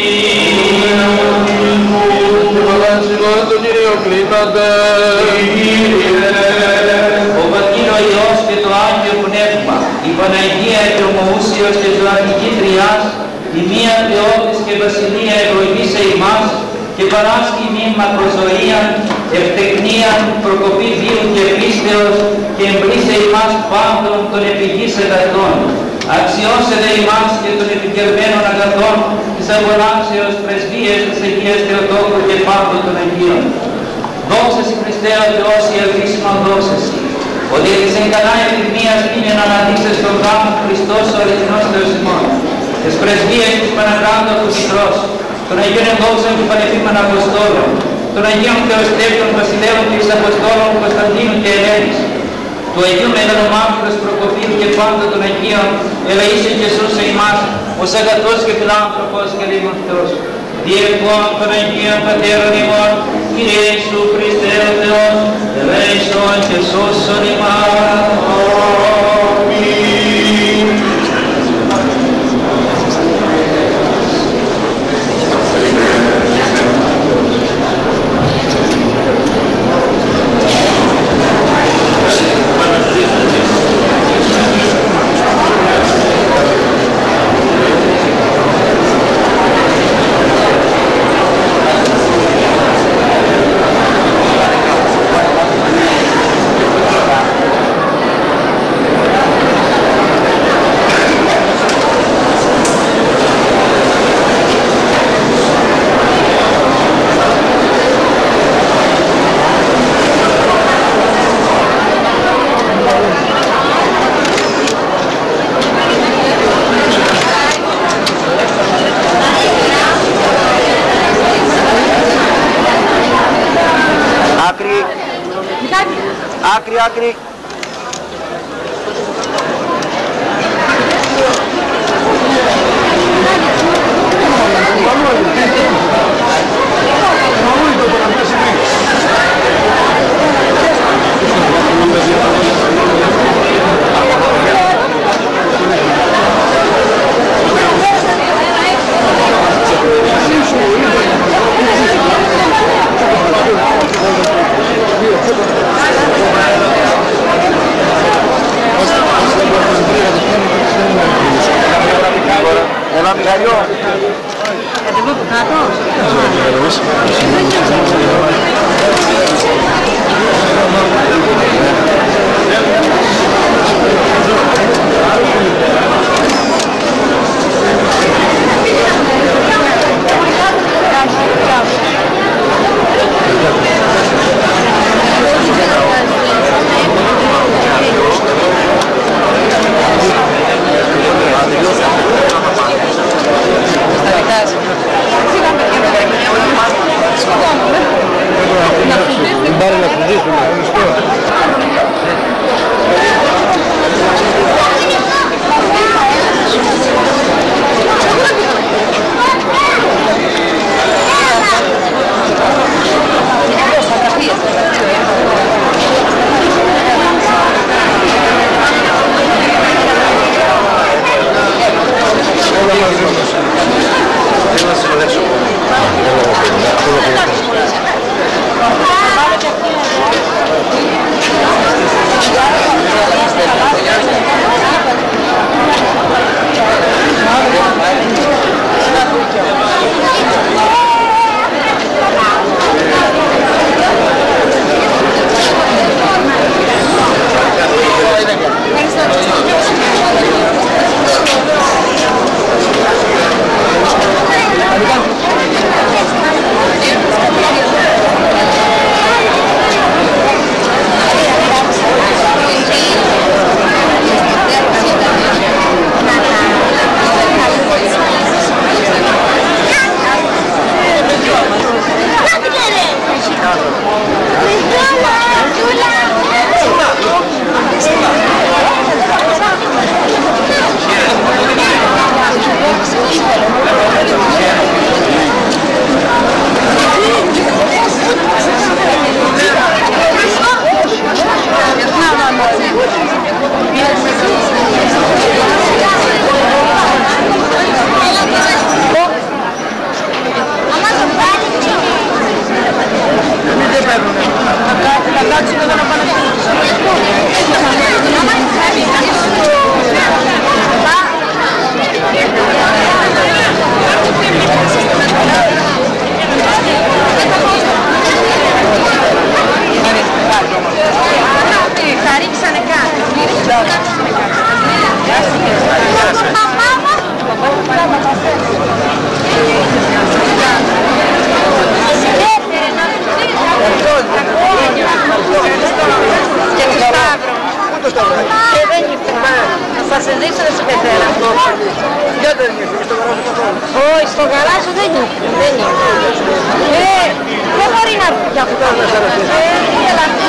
ο Πατήρ ο Υιός και το Άγιο Πνεύμα, η Παναγία και ομοούσιος και ζωατική Τριάς, η μία Θεότης και Βασιλεία ευλογήσε ημάς και παράσχει ημίν μακροζωίαν, ευτεκνίαν, προκοπή βίου και πίστεως και εμπλήσε ημάς πάντων των επιγής εδατών. Αξιώσε δε ημάς και των επικερμένων αγαθών της αγωνάξεως πρεσβείες της Αγίας Θεοτόκου και πάντων των Αγίων. Δόξα σοι Χριστέ ο Θεός η ελπίσιμον δόξα σοι. Ότι της εν κανά επιθυμίας είναι να αναδείξεις τον γάμο Χριστός ο αληθινός Θεός ημών. Τις πρεσβείες της Παναγράντου του Πιτρός, των Αγίων Ενδόξων του Πανεπίμων Αποστόλων, των Αγίων Θεοστέφτων Βασιλέων και της Αποστόλων Κωνσταντίνου και Ελένης, του Αγίου Μεγαλομάρτυρος Προκοπίου και πάντα των Αγίων, ελεήσε και σώσε ημάς, ως αγαθός και φιλάνθρωπος και λίγον Θεός. Διευκόν των Αγίων Πατέρων ημών, Κύριε Ιησού Χριστέ ο Θεός, ελέησον και σώσον ημάς. Άκρη. Έλα Μιχαλιό. Κατεβώ από κάτω. Σηκώνομαι. Στο γαλάζιο δεν είναι. Δεν μπορεί να έρθει κι αυτό. Είναι λαθή.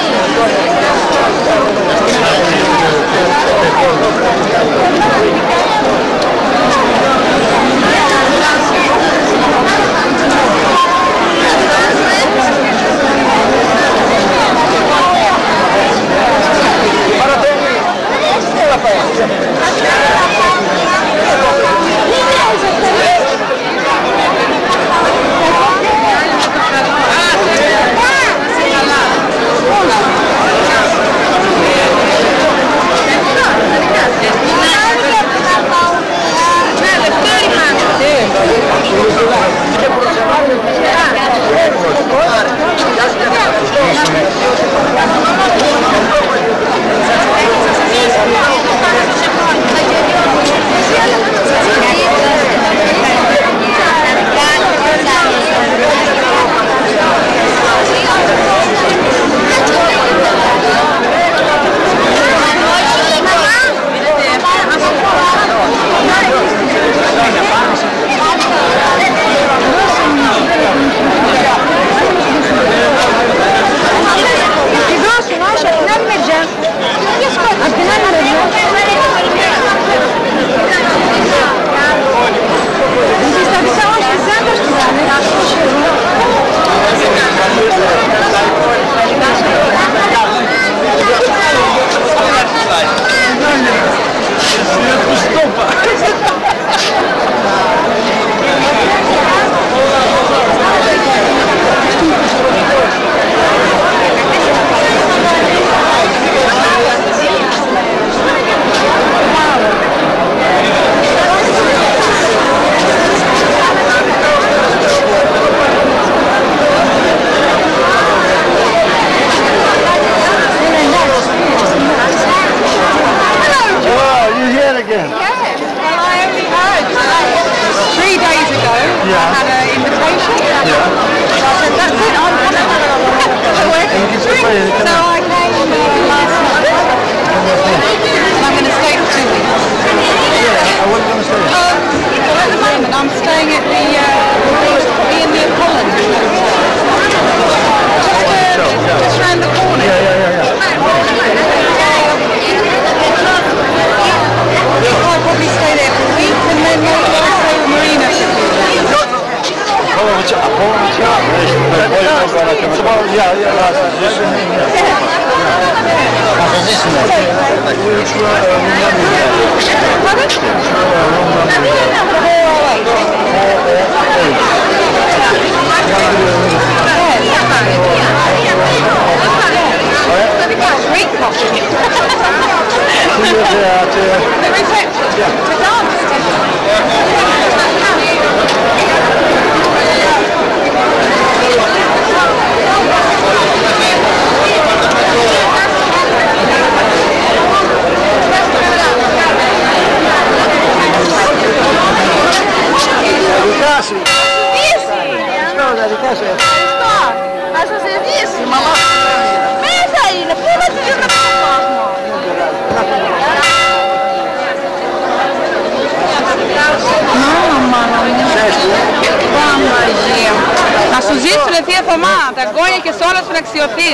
Θεία Θωμά, τα γκόνια και σε όλα σου να αξιωθείς.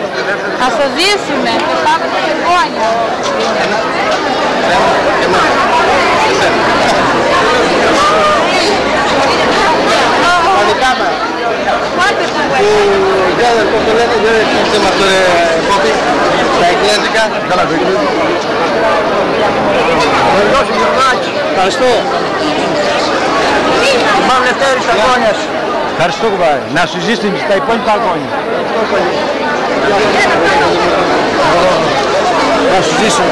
Να σε ζήσουμε και πάμε και γκόνια. Πώς το λέτε, δεν έχετε μας το κόφι, τα εγγλέζικα. Καλά το εγγλέζικα. Ευχαριστώ. Πάμε Λευτέρη στα γκόνια σου. Ευχαριστώ κουμπάρε. Να σου ζήσεις στα υπόλοιπα αγώνια. Να σου ζήσουμε.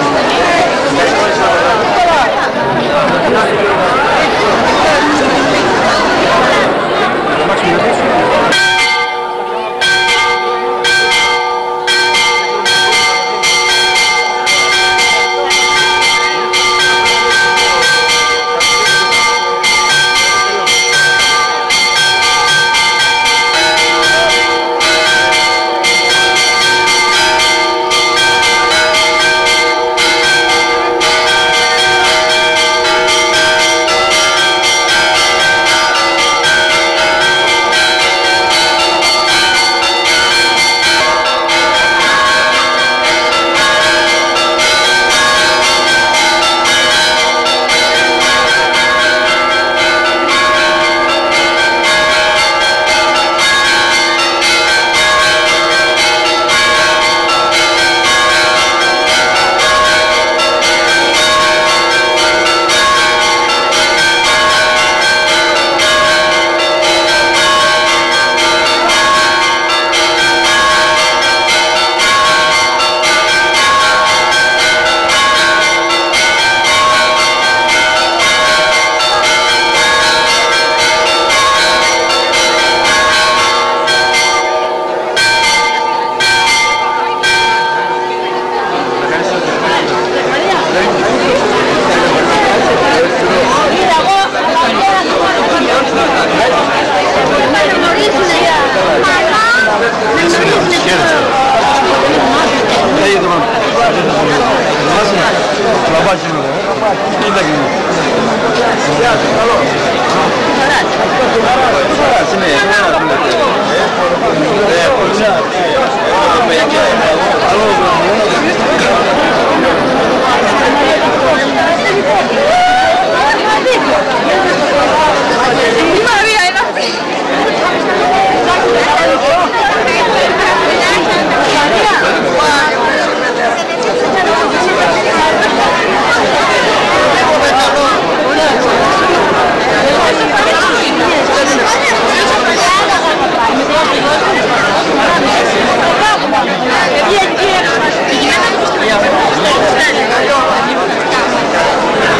Via,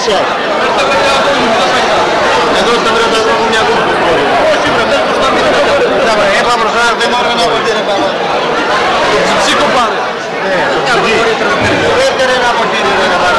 σας. Εδώ στα βρέτα δρόμου μια κούπη. Όχι, πετές προς τα μήνυμα. Έπα μπροστά, δεν μόνο να πω τι ρε πάμε. Ψήκο πάμε. Δεν είναι από εκεί ρε πάμε.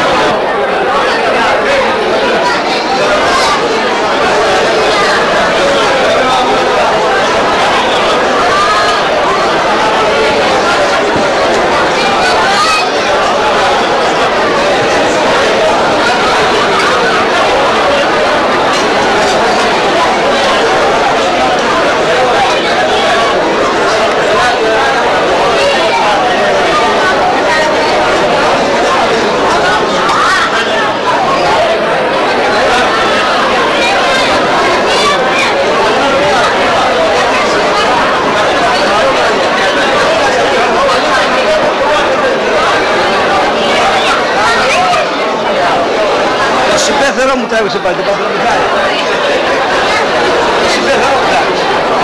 Συμπέθερο μου τράβηξε πάλι, το Παπλομιχάλη. Συμπέθερο μου τράβηξε.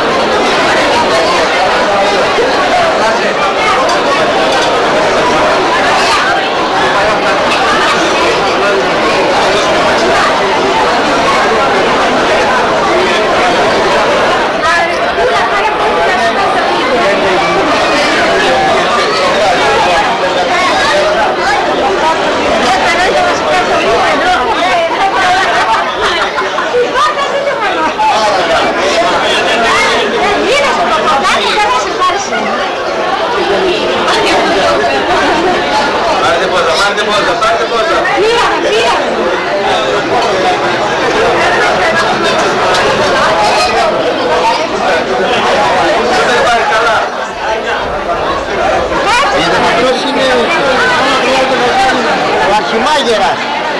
Πάρτε πόσα. Αυτός είναι ο αρχιμάγερας.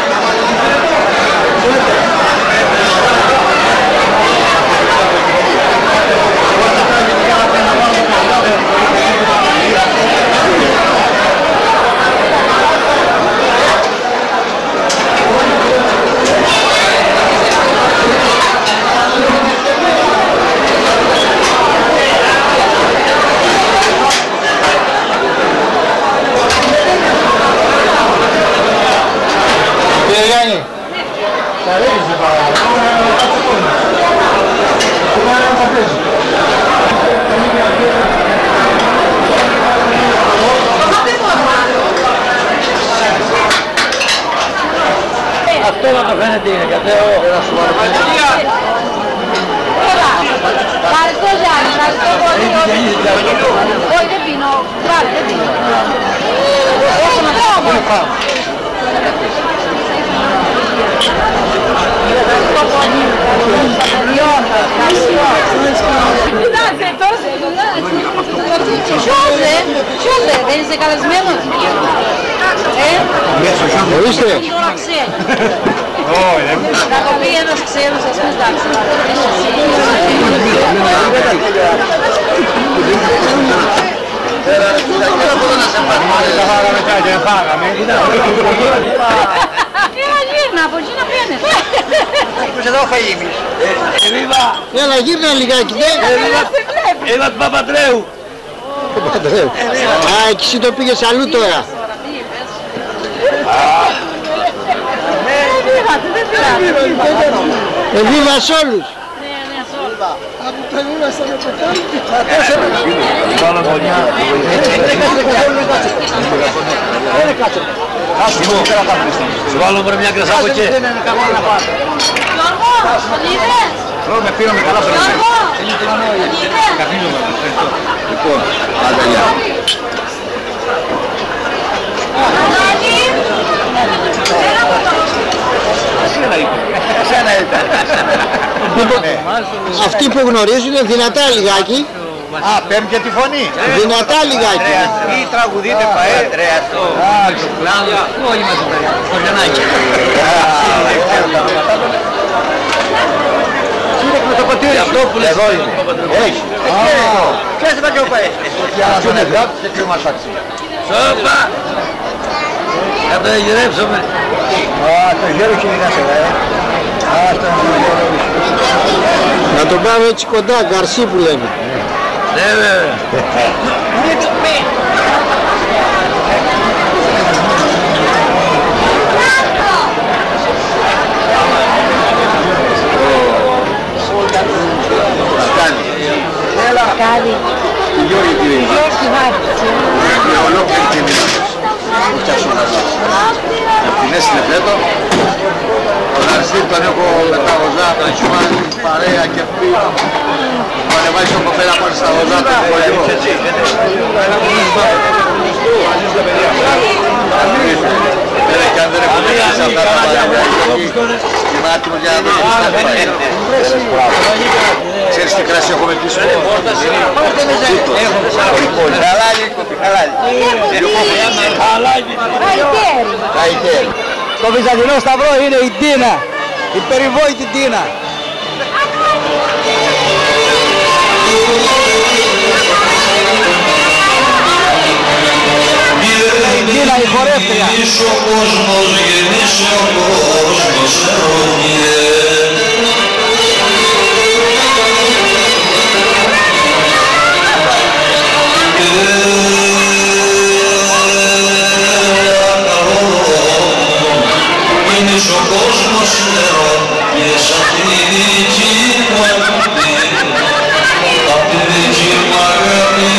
Αυτό να το φαίνεται είναι κατέω. Ευχαριστώ Γιάννη, ευχαριστώ πολύ. Όχι δεν πίνω, βάλε δεν πίνω. Όσο να πάω. Σιώσε, δεν είσαι καλεσμένος. Ορίστε. Θα το πει ένας ξένος, ας πούμε, εντάξει. Γύρνα, από εκεί να πιένες. Πώς εδώ φαγεί εμείς. Έλα γύρνα λιγάκι, ναι. Έλα του Παπαντρέου. Παπαντρέου. Α, εσύ το πήγες αλλού τώρα. Εβίβα σ' όλους. Σου βάλω μόνο μια κρασά από εκεί. Γιώργο, τον είδες. Με πήραμε καλά πριν. Λοιπόν, άντε γεια. Αυτοί που γνωρίζουν είναι δυνατά λιγάκι. Α, παίρνει και τη φωνή. Δυνατά λιγάκι. Ή τραγουδείτε παέτρε αυτό. Α, ξοκλάδο. Όλοι μας το Γιαννάκη. Είναι το ποτήρι αυτό που λες. Εδώ είναι. Έχει. Ποιος είπα και ο παέτρε. Αυτό είναι γράφει και ποιο μας άξιζε. Σώπα. Θα το γυρέψουμε. Α, το γέρο κυνηγάσαι, Να τον πάμε έτσι κοντά, γκαρσί που λένε. Ναι, βέβαια. μαζί, παρέα και πίσω. Μου ανεβάζει το κοπέλα πάνω στα οδά του χωριού. Και αν δεν έχω μιλήσει αυτά τα πράγματα, είμαι άτιμος για να δω ξέρεις τι κράση έχουμε πίσω. Χαλάλι, χαλάλι. Το Βυζαντινό Σταυρό είναι η Τίνα, η περιβόητη Τίνα. Η Τίνα η χορεύτρια. Ο κόσμος γεννήσε ο κόσμος ερώτησε. Ο κόσμος νερό και σαν τη δική μου αγάπη, απ' τη δική μου αγάπη.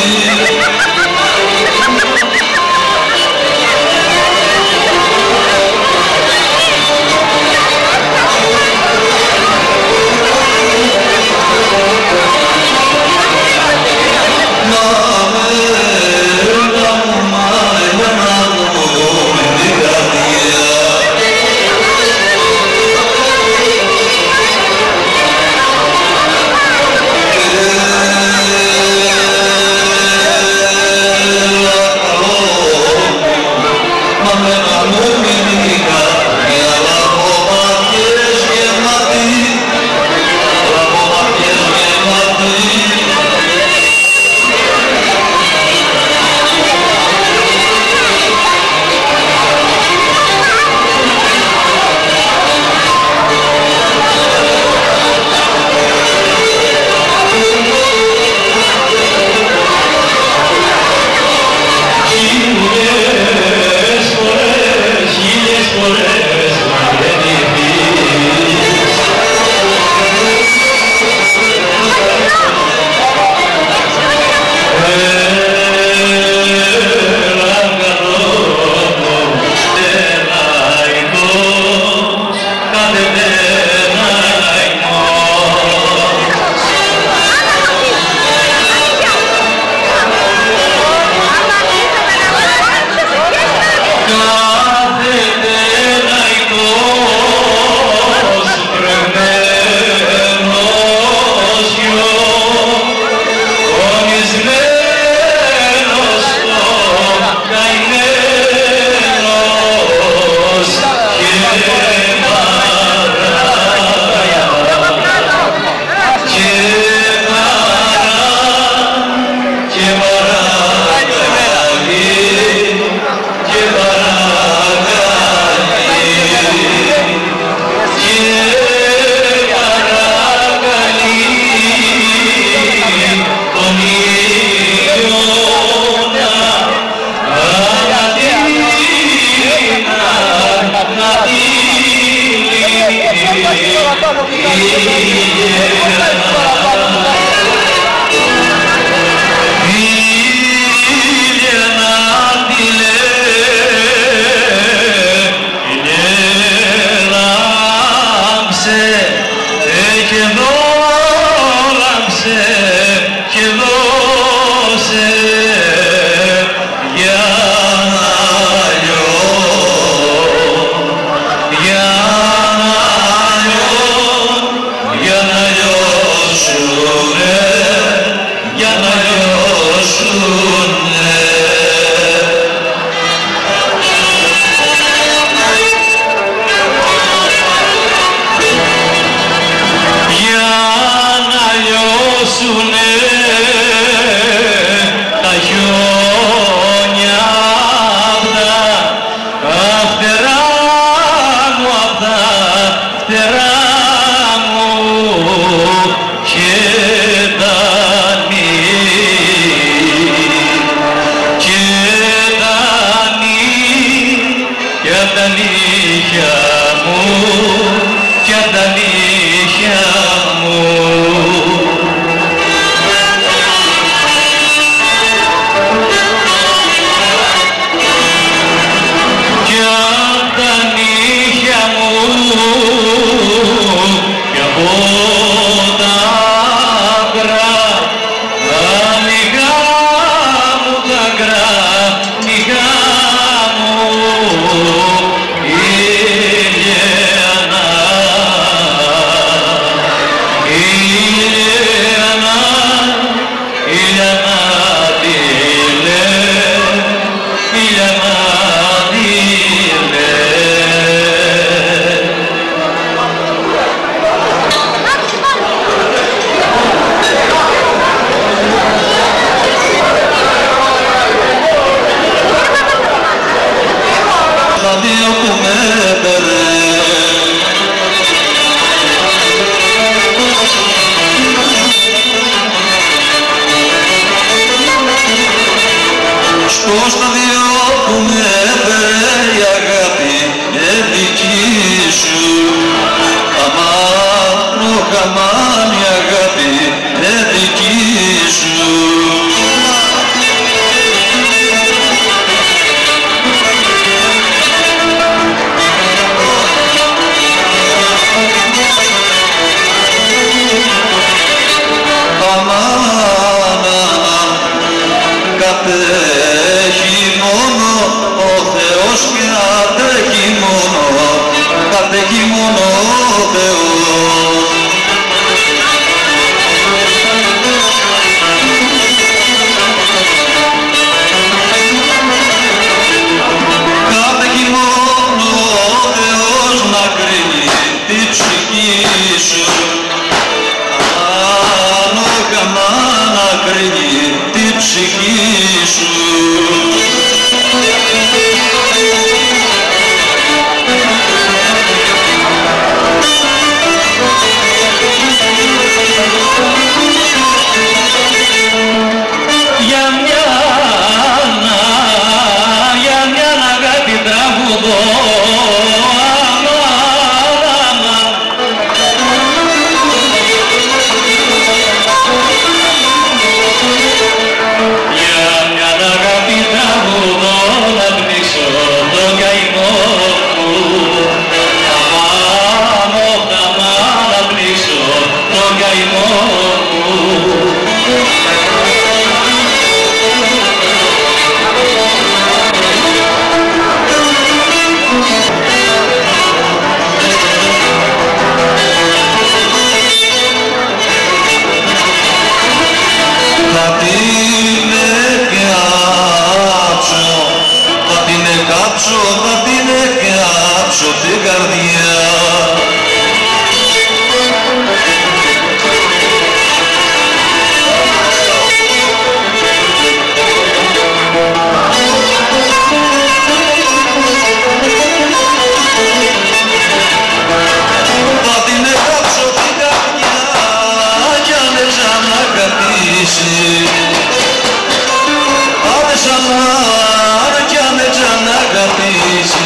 Oh Στο στάδιο που με έφερε η αγάπη δική σου. Αμάν, ωχ αμάν, η αγάπη δική σου. Αμάν, κατέχει μόνο ο Θεός και αντέχει μόνο, κατέχει μόνο ο Θεός. Κατέχει μόνο ο Θεός να κρίνει την ψυχή σου. Αν ο καμά να κρίνει την ψυχή σου. Για μια αγάπη τραγουδώ. Θα την εκάψω την καρδιά. Θα την εκάψω την καρδιά κι αν δεν ξανακατήσει. Αν κι αν δεν ξανακατήσει.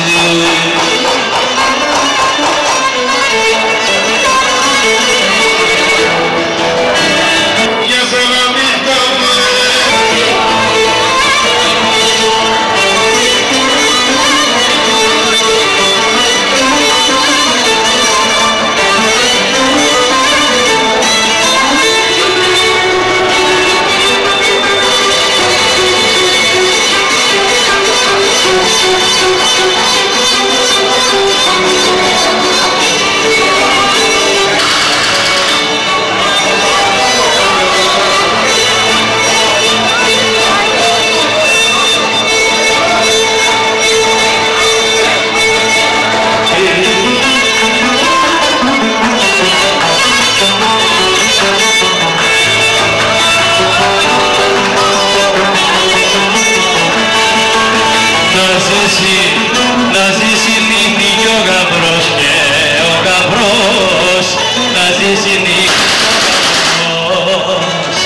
Να ζήσει νύχτη κι ο γαμπρός και ο γαμπρός να ζήσει νύχτη κι ο γαμπρός.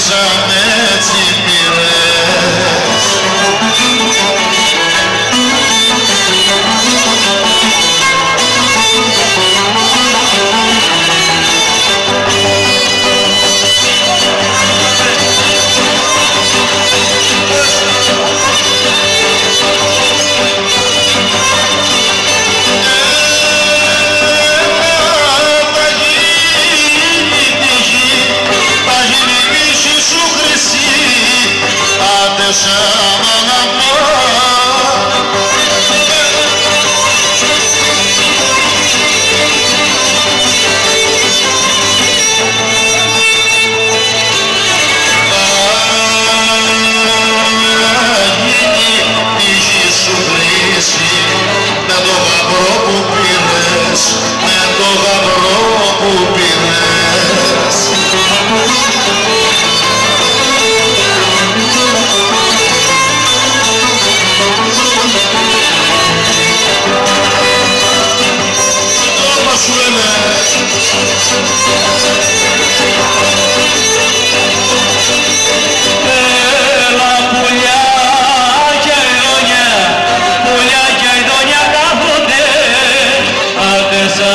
με τσιπηρές. There's a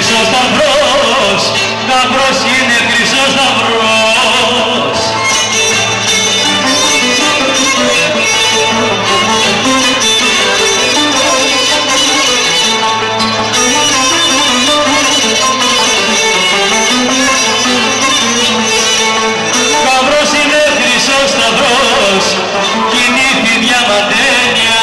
χρυσός σταυρός, σταυρός είναι χρυσός σταυρός. Σταυρός είναι χρυσός σταυρός, κινήθη διαμαντένια.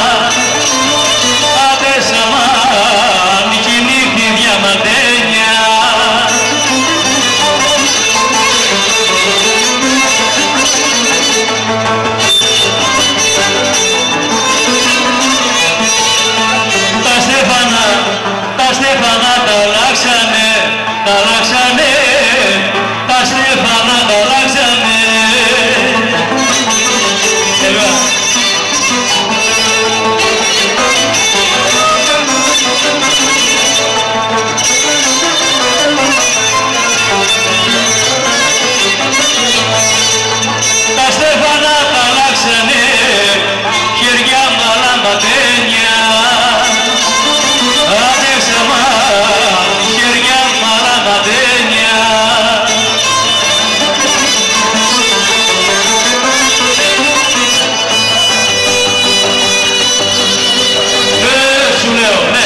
Άντε σαμάν, κινήθη διαμαντένια. Τα στέφανα τα αλλάξανε, τα αλλάξανε, τα στέφανα τα αλλάξανε. Τα στέφανα τα αλλάξανε, χέρια μαλαματένια. Άντεξα χέρια μαλαματένια. Σου λέω, ναι.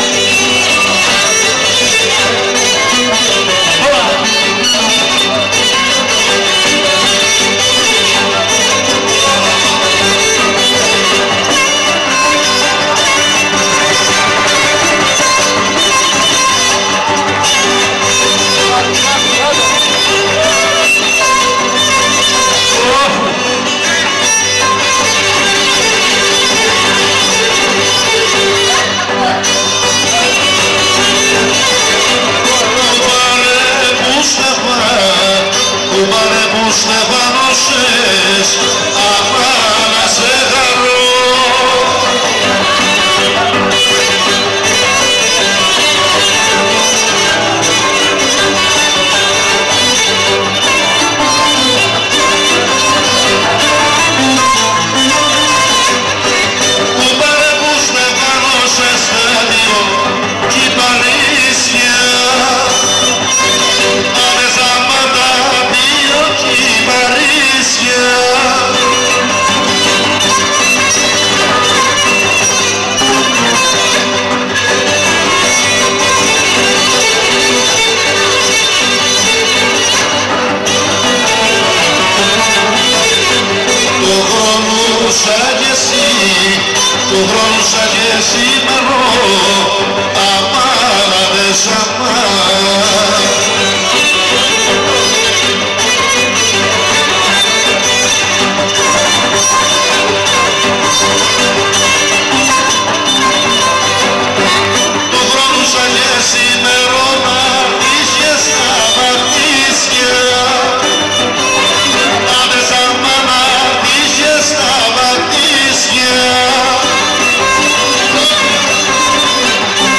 Στεφανώσες, αμά να σε χαρώ. Κουμπάρε που στεφανώσες τα δυο κι η Παρίσια. Το χρόνο σαν και σήμερα, αμάνα δε σαμά. Το χρόνο σαν και σήμερα, είχες τα βατήσια. Άντε σαμάνα, είχες τα βατήσια.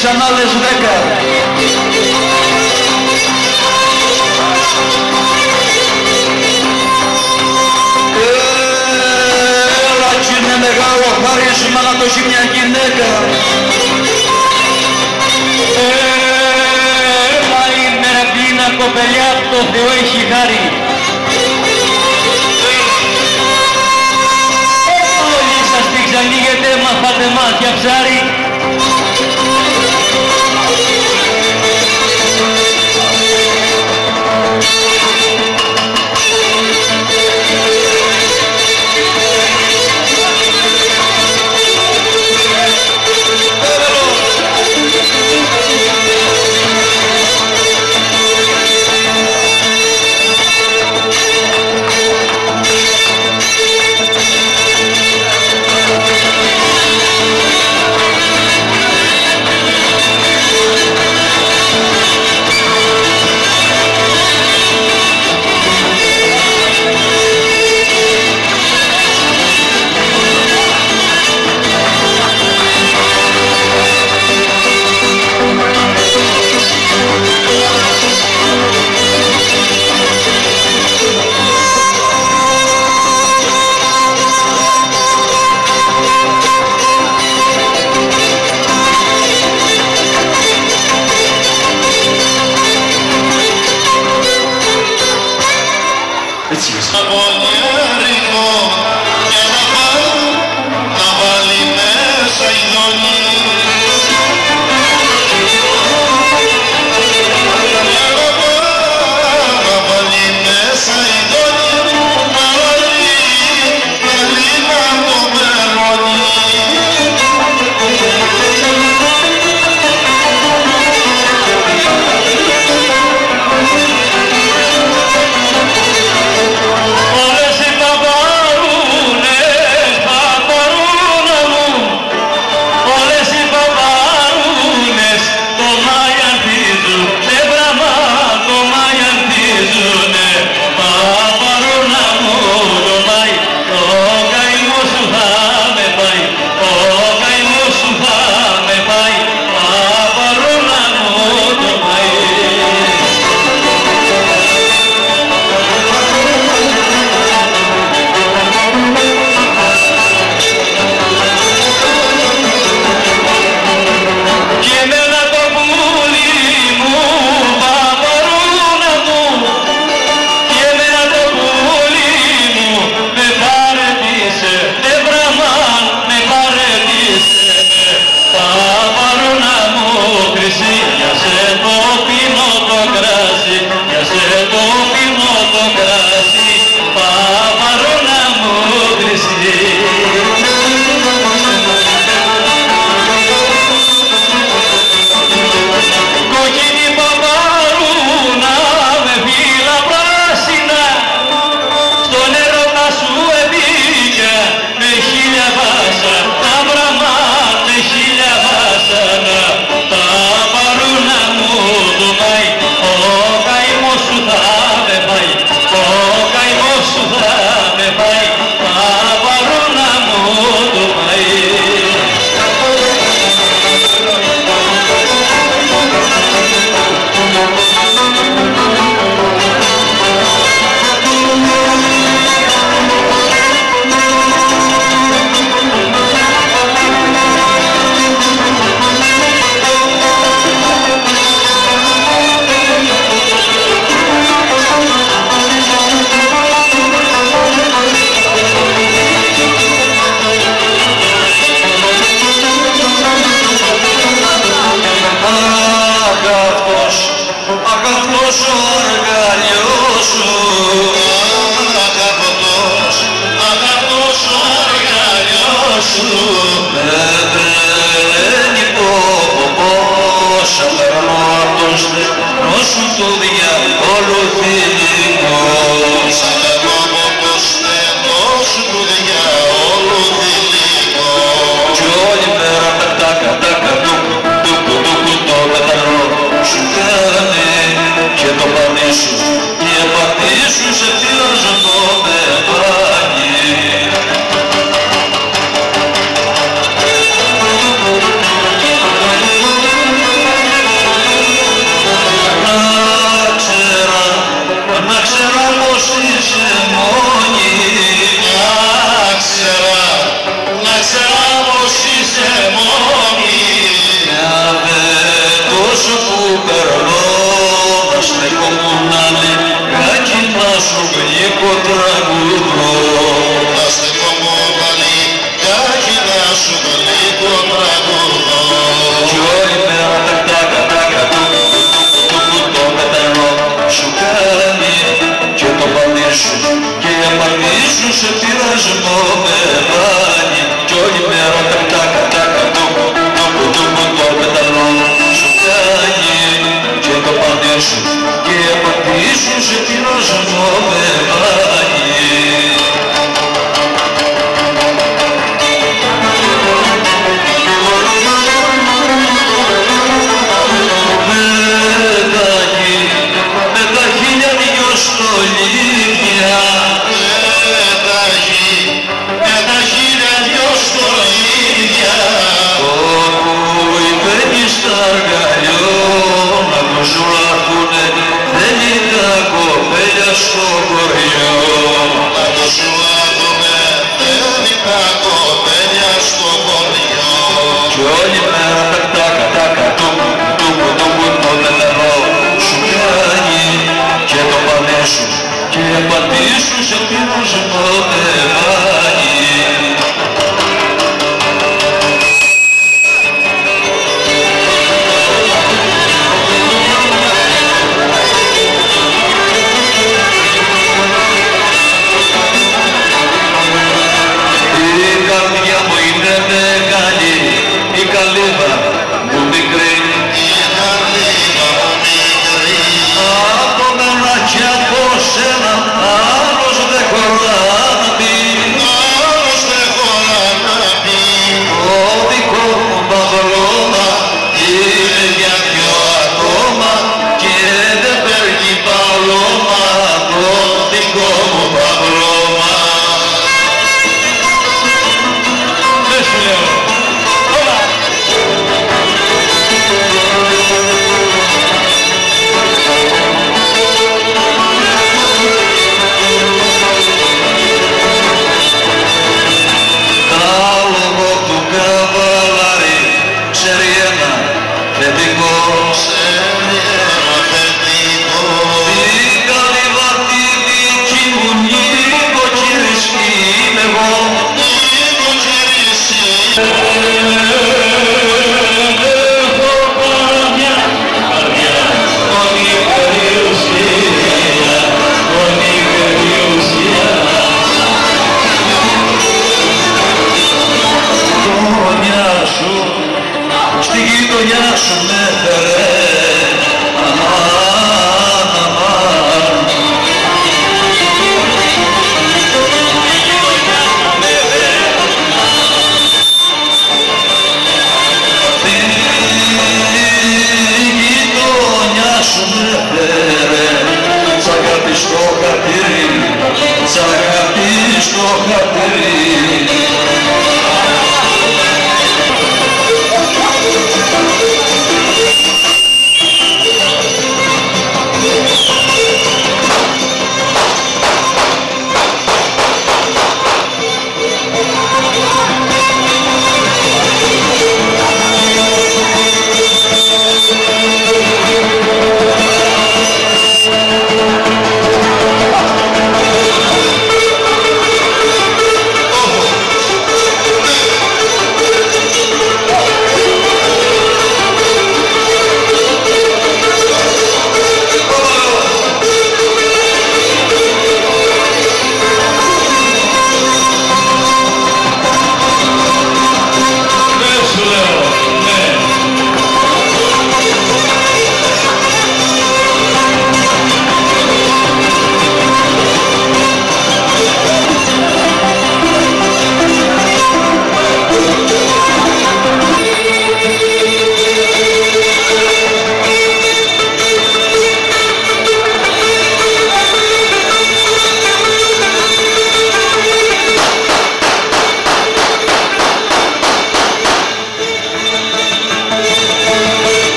έτρεξαν άλλες 10. Έλα κι είναι μεγάλο χαρίσμα να το έχει μια γυναίκα. Έλα είναι ρε πλήνα κοπελιά που το Θεό έχει χάρη. Όλοι σας την ξανοίγετε, μα φάτε μάτια ψάρι. Όλες οι πατήσουν και πατήσουν σε πειρασμό με μπάνι κι όλη μέρα τακτάκα τάκα τούμπου τούμπου τούμπου το πεταλό σου κάνει και το πατήσουν και πατήσουν σε πειρασμό με μπάνι. Με τα χίλια δυο στολίδια με τα χίλια δυο στολίδια όπου υπέγει στα αγκαλιό να το ζουλάχουνε θέλει τα κοπέλια στο χωριό να το ζουλάχουνε θέλει τα κοπέλια στο χωριό κι όλη μέρα πετάκα τάκα τούμπου τούμπου τούμπου το πεταλό σου κάνει και το πανέσου και πατήσου σε πειρασμό με μπάνι. Η καρδιά μου είναι μεγάλη, η καλύβα μου μικρή. Η καλύβα μου μικρή. Από μένα και από σένα άλλος δεν χωρά να πει. Άλλος δεν χωρά να πει. Το δικό μου παγρώμα είναι για πιο ακόμα και δεν παίρνει παλώμα το δικό μου παγρώμα. Δεν σου λέω. Όλα. Τα λόγω του καβαλάρι ξέρει ένα θετικό. Την καλύβα τη δική μου νοικοκυρισή είμαι εγώ. Έχω καμιά καρδιά, μόνη περιουσία, μόνη περιουσία. Γειτονιά σου, στη γειτονιά σου με φέρε, αμάν, αμάν. Στη γειτονιά σου με φέρε, σ' αγάπη στο χατήρι, σ' αγάπη στο χατήρι.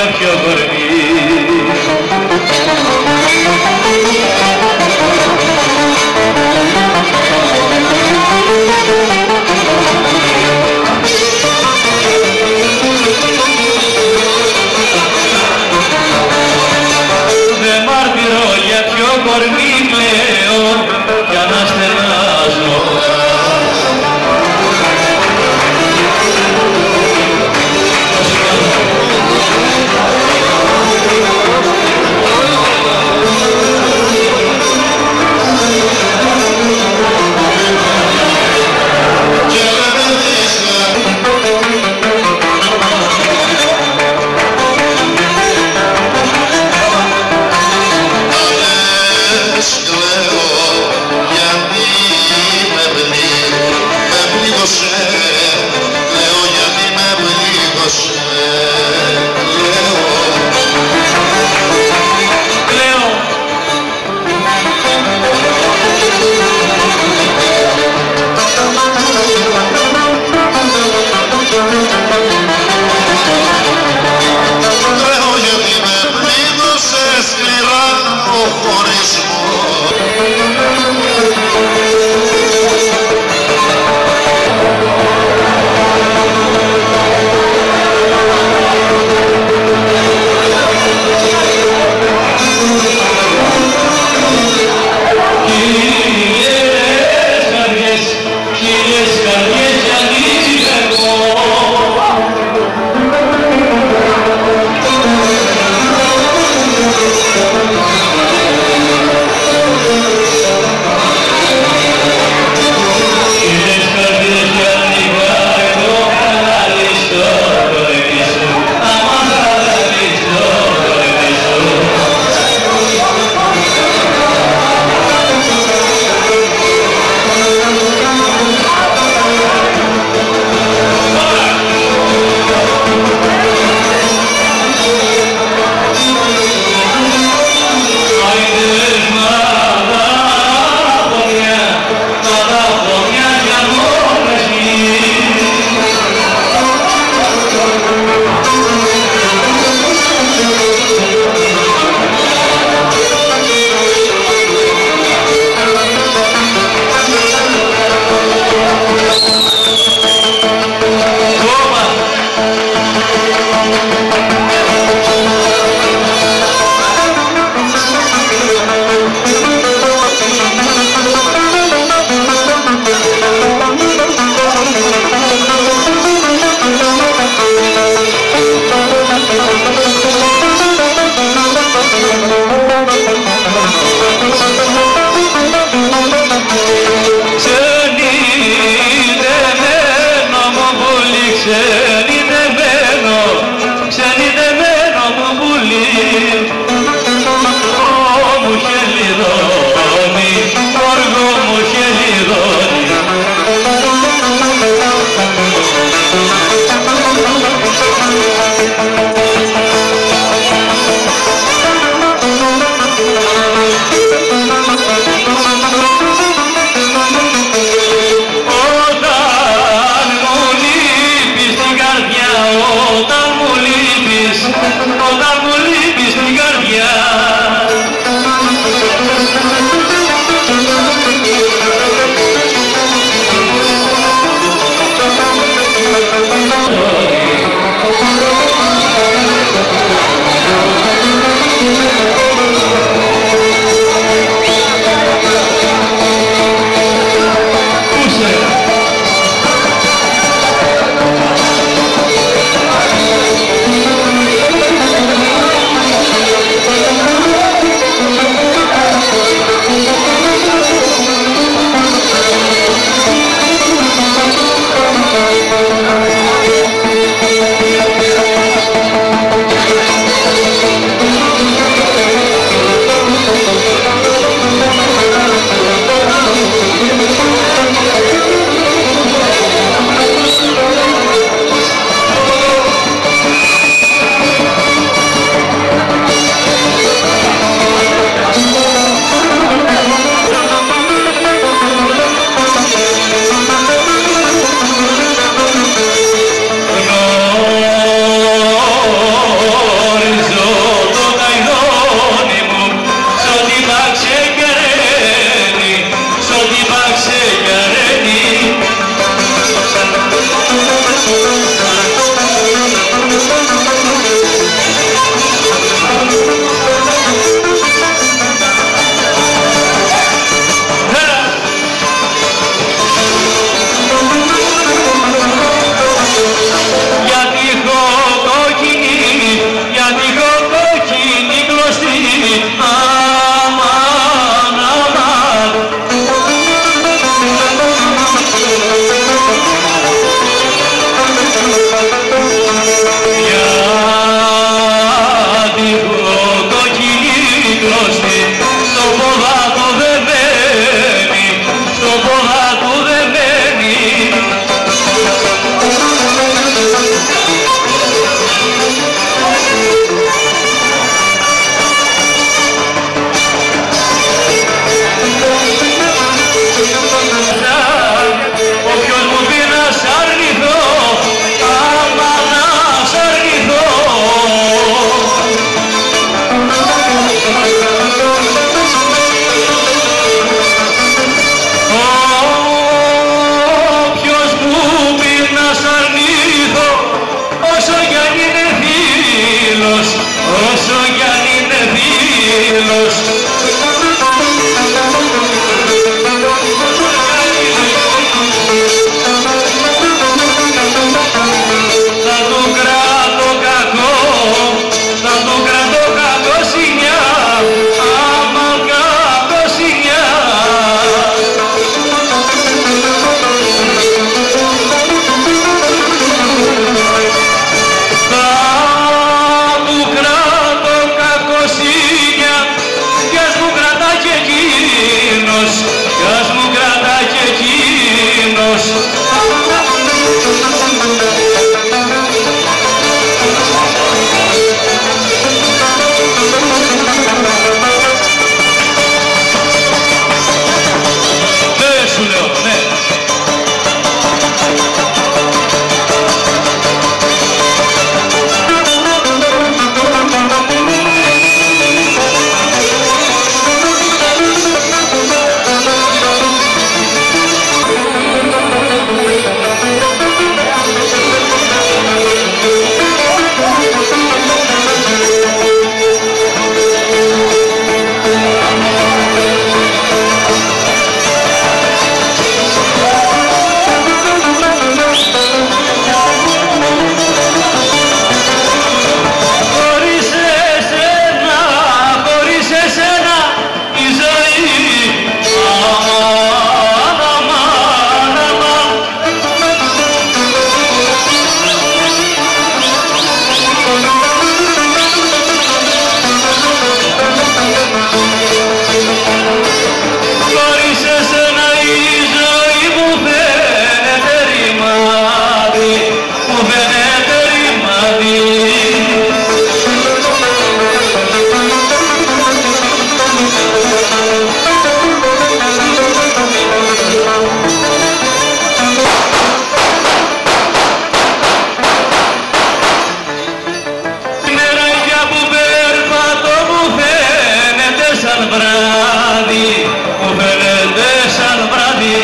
πιο κορμί. Δεν μάρτυρω για ποιο κορμί πλέον για να στενάζω. σαν βράδυ, μου φαίνεται σαν βράδυ.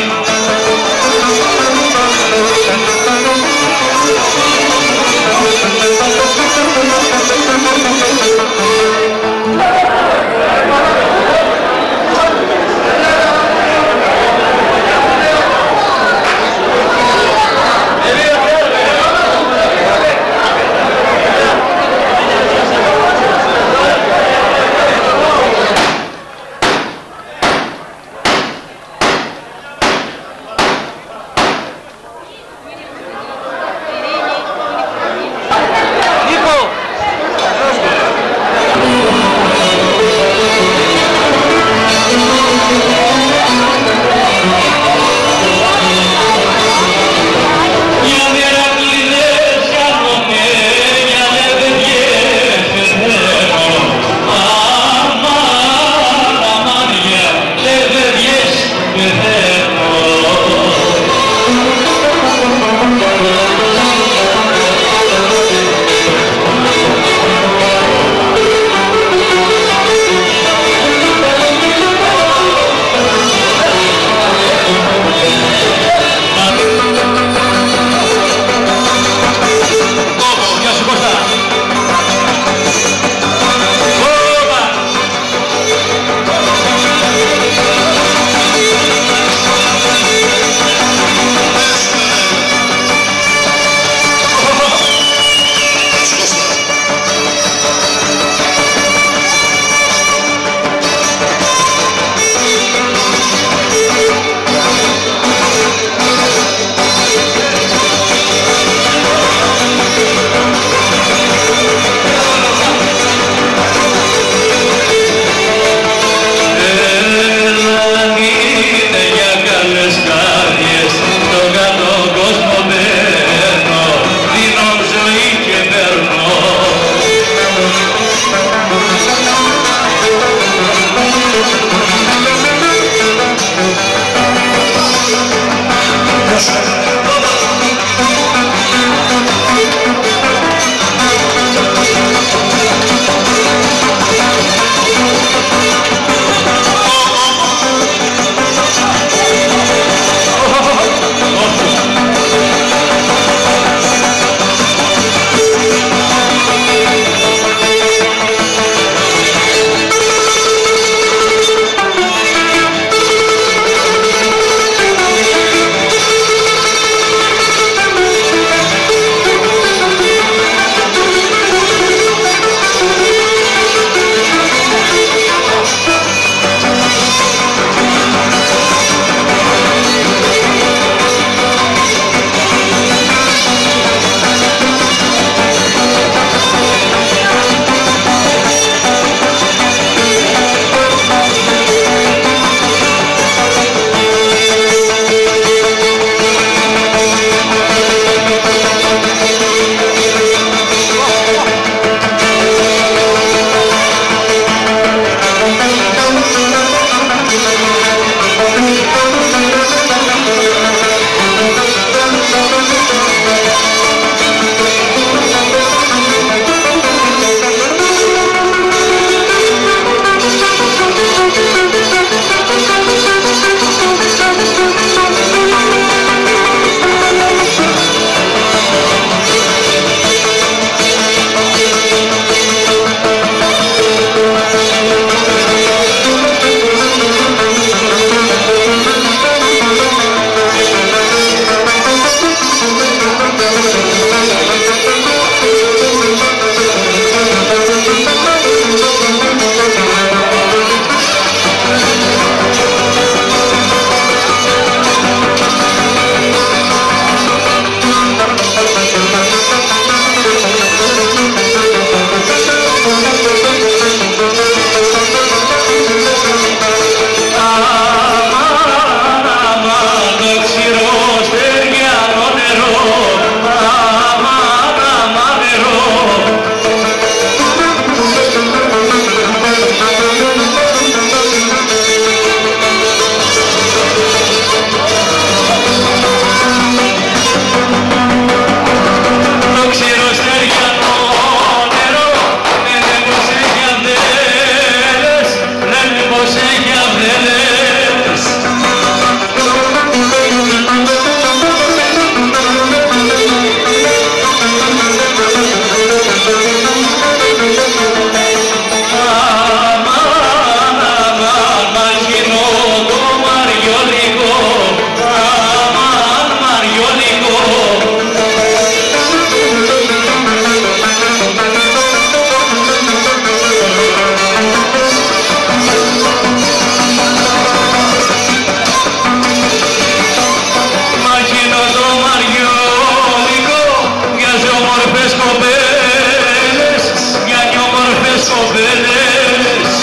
κοπέλες.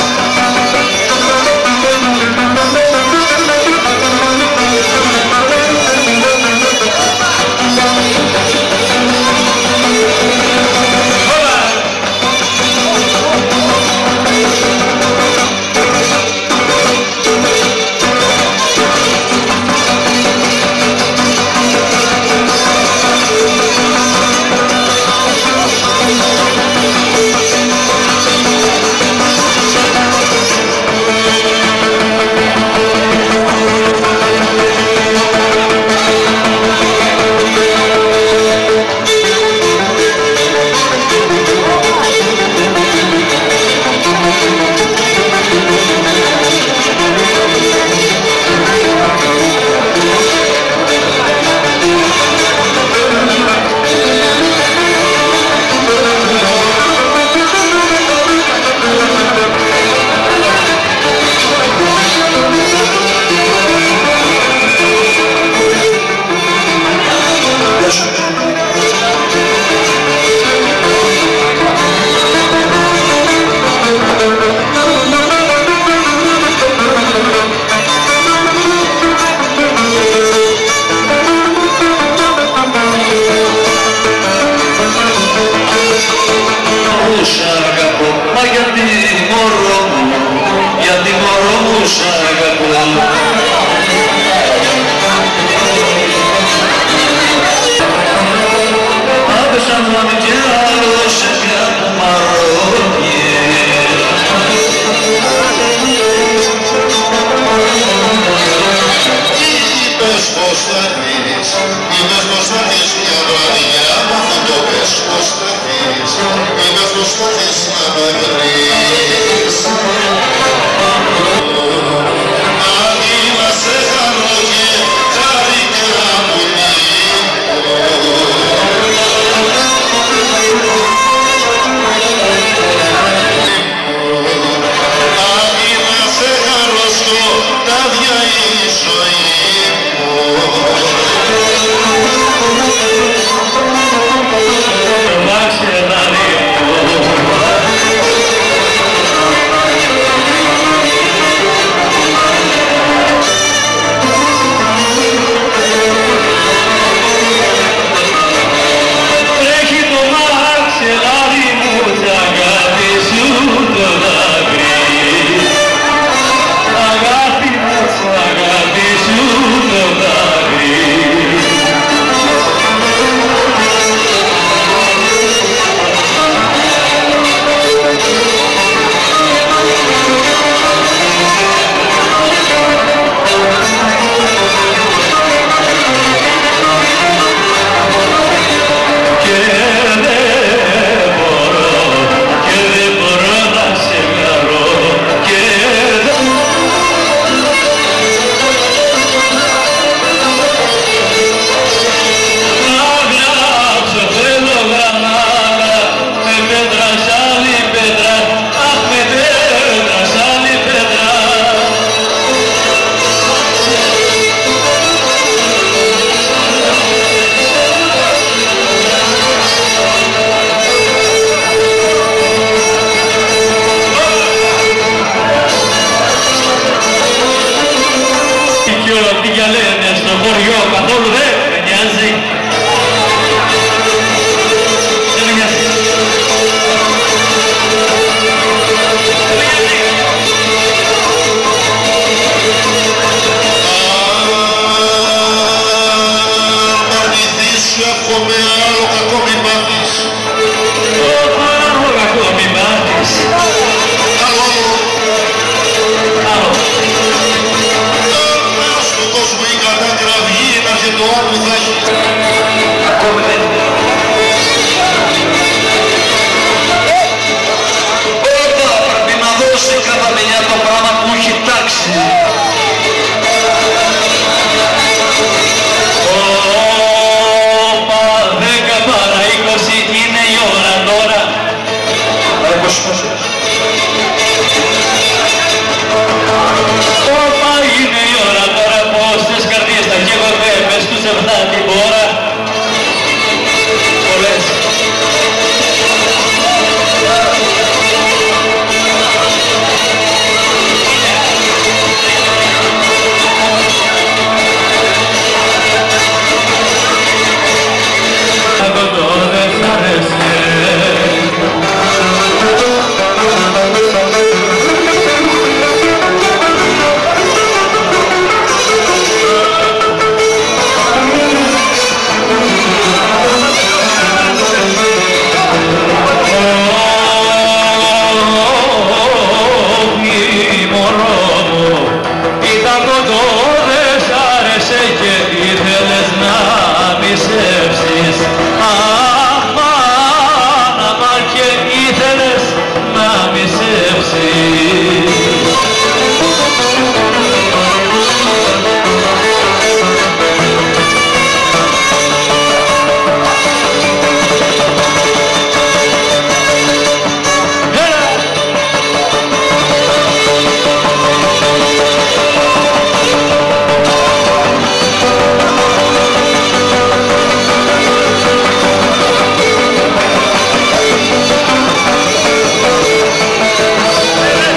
Έλα!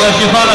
Κεφάλα.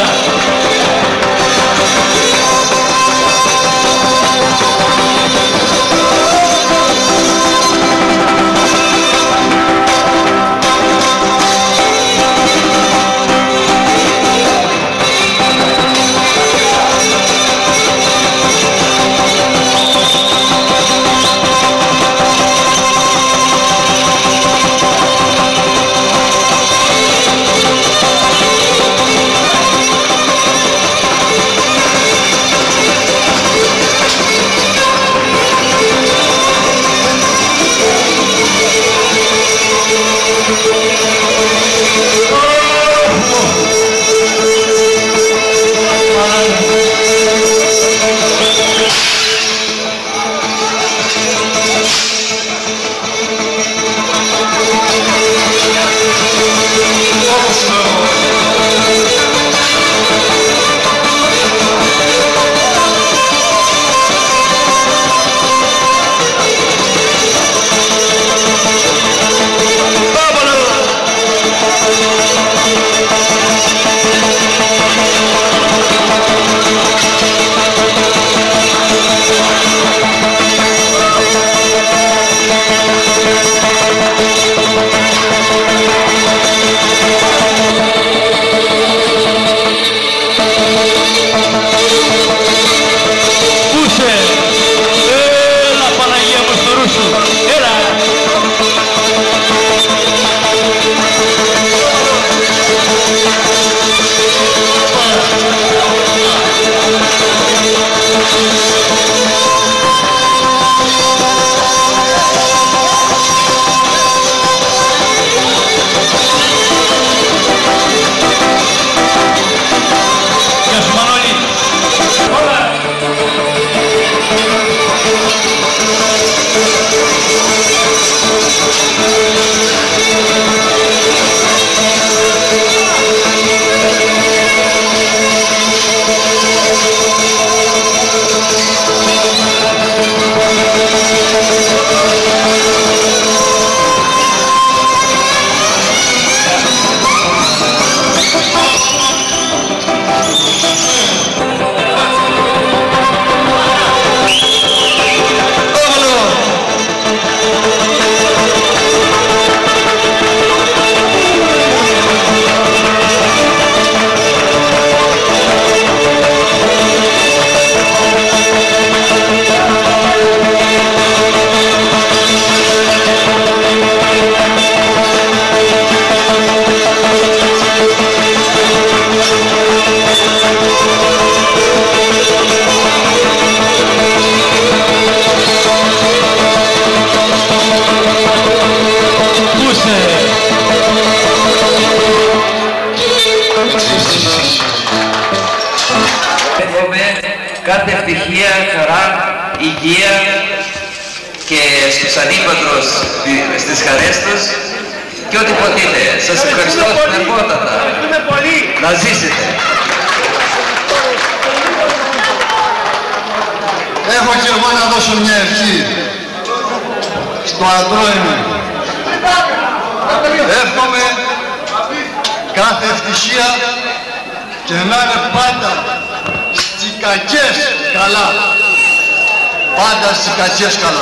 Κάθε ευτυχία, χαρά, υγεία και στους ανήπαντρους στις χαρές τους και ό,τι ποτείτε. Σας ευχαριστώ θερμότατα. Να ζήσετε. Έχω και εγώ να δώσω μια ευχή στο αντρόι μου. Εύχομαι κάθε ευτυχία και να είναι πάντα στις κακές καλά. Πάντα στις κακές καλά.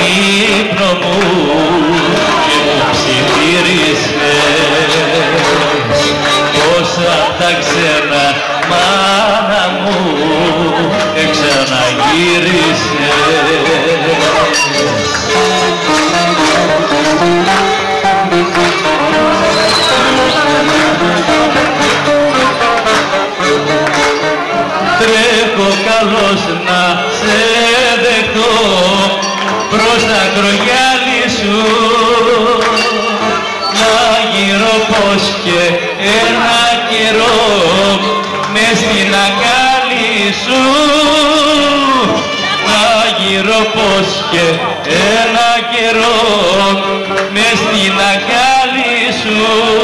ύπνο μου και μου ψιθύρισες πόσα τα ξένα μάνα μου ξαναγύρισες. Τρέχω καλώς να σε δεχτώ προς τα κρογιάλι σου, να γύρω πως και ένα καιρό μες στην αγκάλι σου, να γύρω πως και ένα καιρό μες στην αγκάλι σου.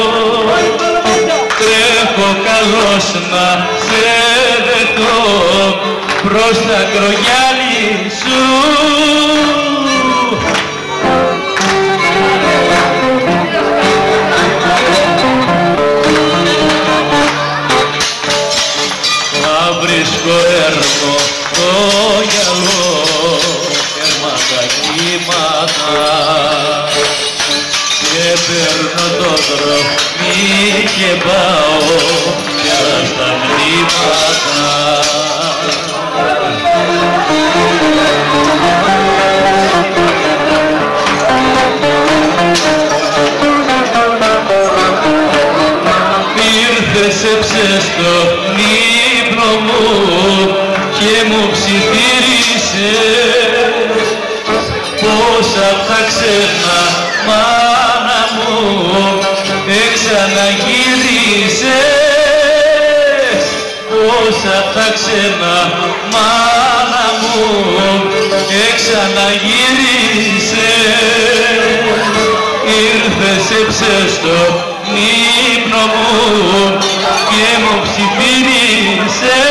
Τρέχω καλώς να σε δεχτώ προς τα κρογιάλι σου. Να βρίσκω έρθω το γυαλό, έρματα κύματα και παίρνω το δρόμι και πάω πέρα στα μνήματα. Ήρθες έψες στον ύπνο μου και μου ψιθύρισες πόσα τα ξένα μάνα μου ξαναγύρισες, πόσα τα ξένα μάνα μου ξαναγύρισες. Ήρθες έψες στον ύπνο μου και μου ψιθύρισες.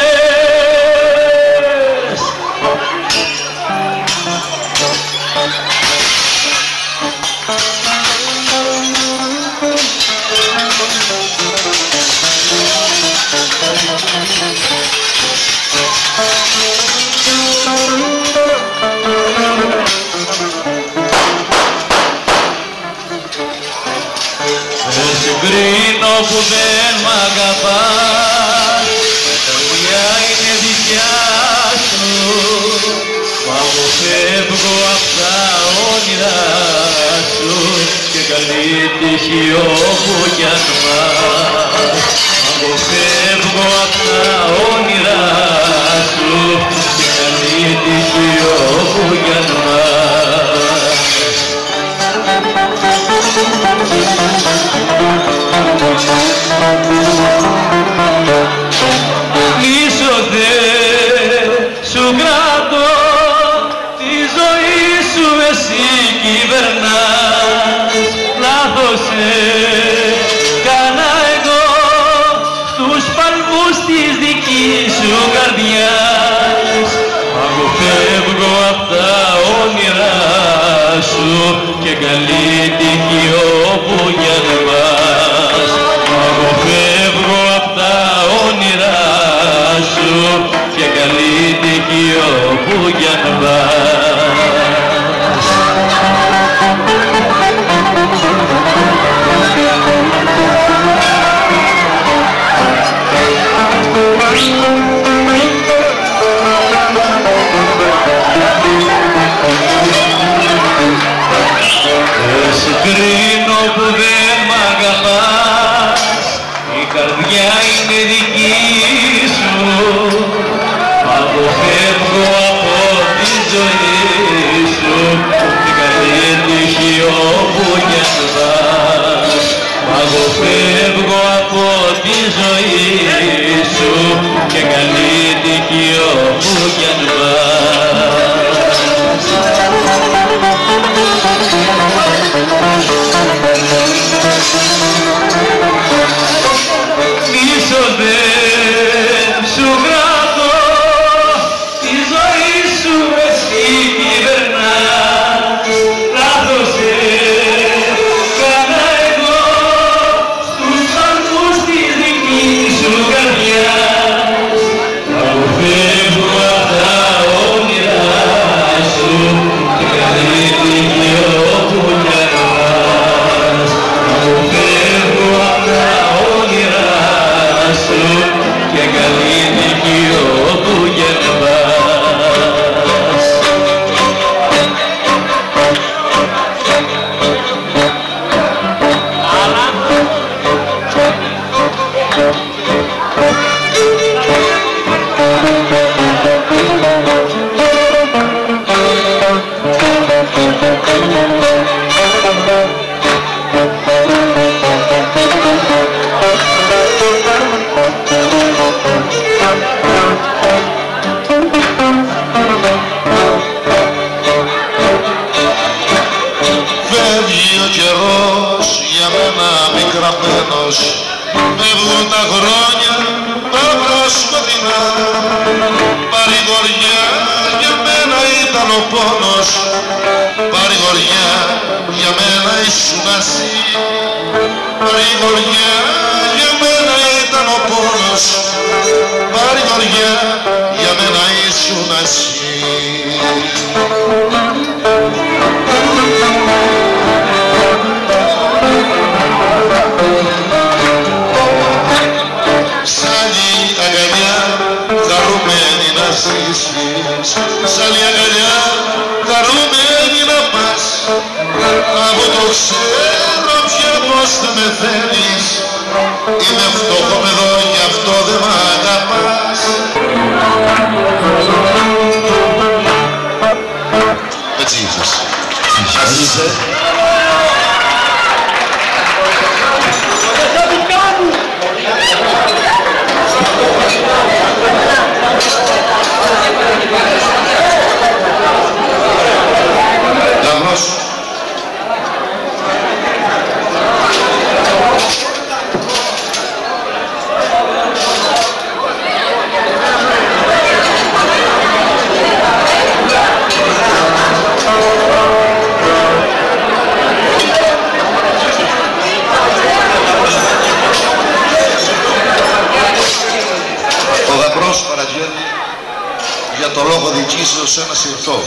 Δεν συγκρίνω που δεν μ' αγαπάς, η καρδιά είναι δικιά σου, μα εγώ φεύγω απ' τα όνειρά σου και καλή τύχη όπου κι αν πας. Εγώ φεύγω απ' τα όνειρά σου και καλή τύχη όπου κι αν πας. Πίσω δεν σου κρατώ, τη ζωή σου εσύ κυβερνάς. Λάθος έκανα εγώ στους παλμούς της δικής σου καρδιάς. Εγώ φεύγω απ' τα όνειρά σου και καλή τύχη όπου κι αν πας. Εγώ φεύγω απ' τα όνειρά σου και καλή τύχη όπου κι αν πας. Δεν συγκρίνω που δεν μ' αγαπάς, η καρδιά είναι δική σου, αποφεύγω από τη ζωή σου την καλή τύχη όπου κι αν πας. Αποφεύγω από τη ζωή σου και καλή τύχη όπου κι αν πας. Πίσω δεν σου κρατώ, τη ζωή σου εσύ κυβερνάς. Λάθος έκανα εγώ στους καθώς φεύγουν τα χρόνια τα προσκοτεινά. Παρηγοριά για μένα ήταν ο πόνος, παρηγοριά για μένα ήσουν εσύ. Παρηγοριά για μένα ήταν ο πόνος, παρηγοριά για μένα ήσουν εσύ. Σ' άλλη αγκαλιά χαρούμενη να ζήσεις, σ' άλλη αγκαλιά χαρούμενη να πας. Από το ξέρω πια πως δεν με θέλεις, είμαι φτωχό παιδό γι' αυτό δεν μ' αγαπάς. Έτσι ήρθες. Είσαι. Λαμπρός. Ο γαμπρός παραγγέλνει για το λόγο δικήσεως ένα συρτό.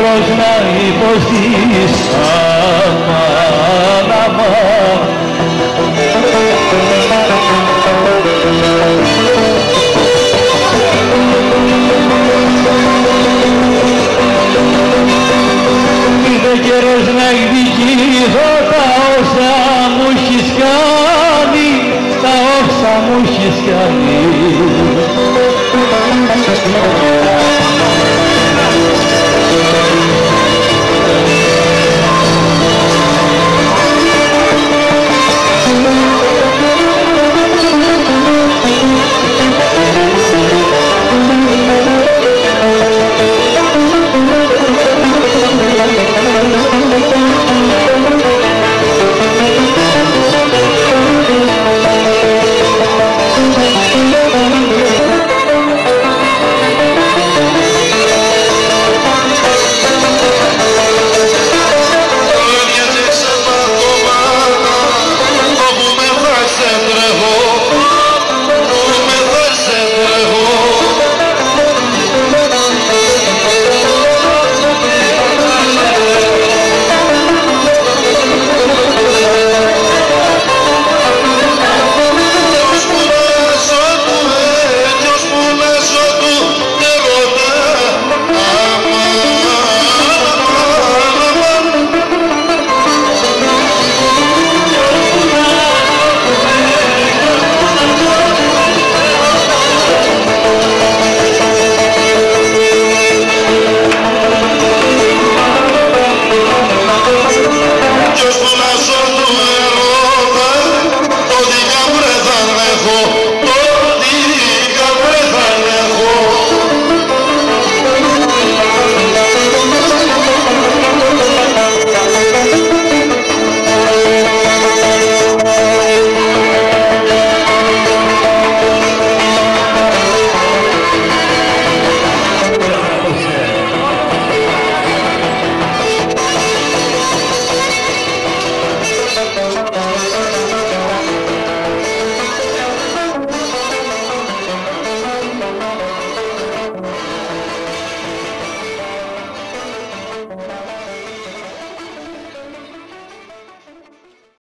καιρός να υποστείς αμάν, αμάν. Ήρθε καιρός να εκδικηθώ τα όσα μου έχεις κάνει, τα όσα μου έχεις κάνει.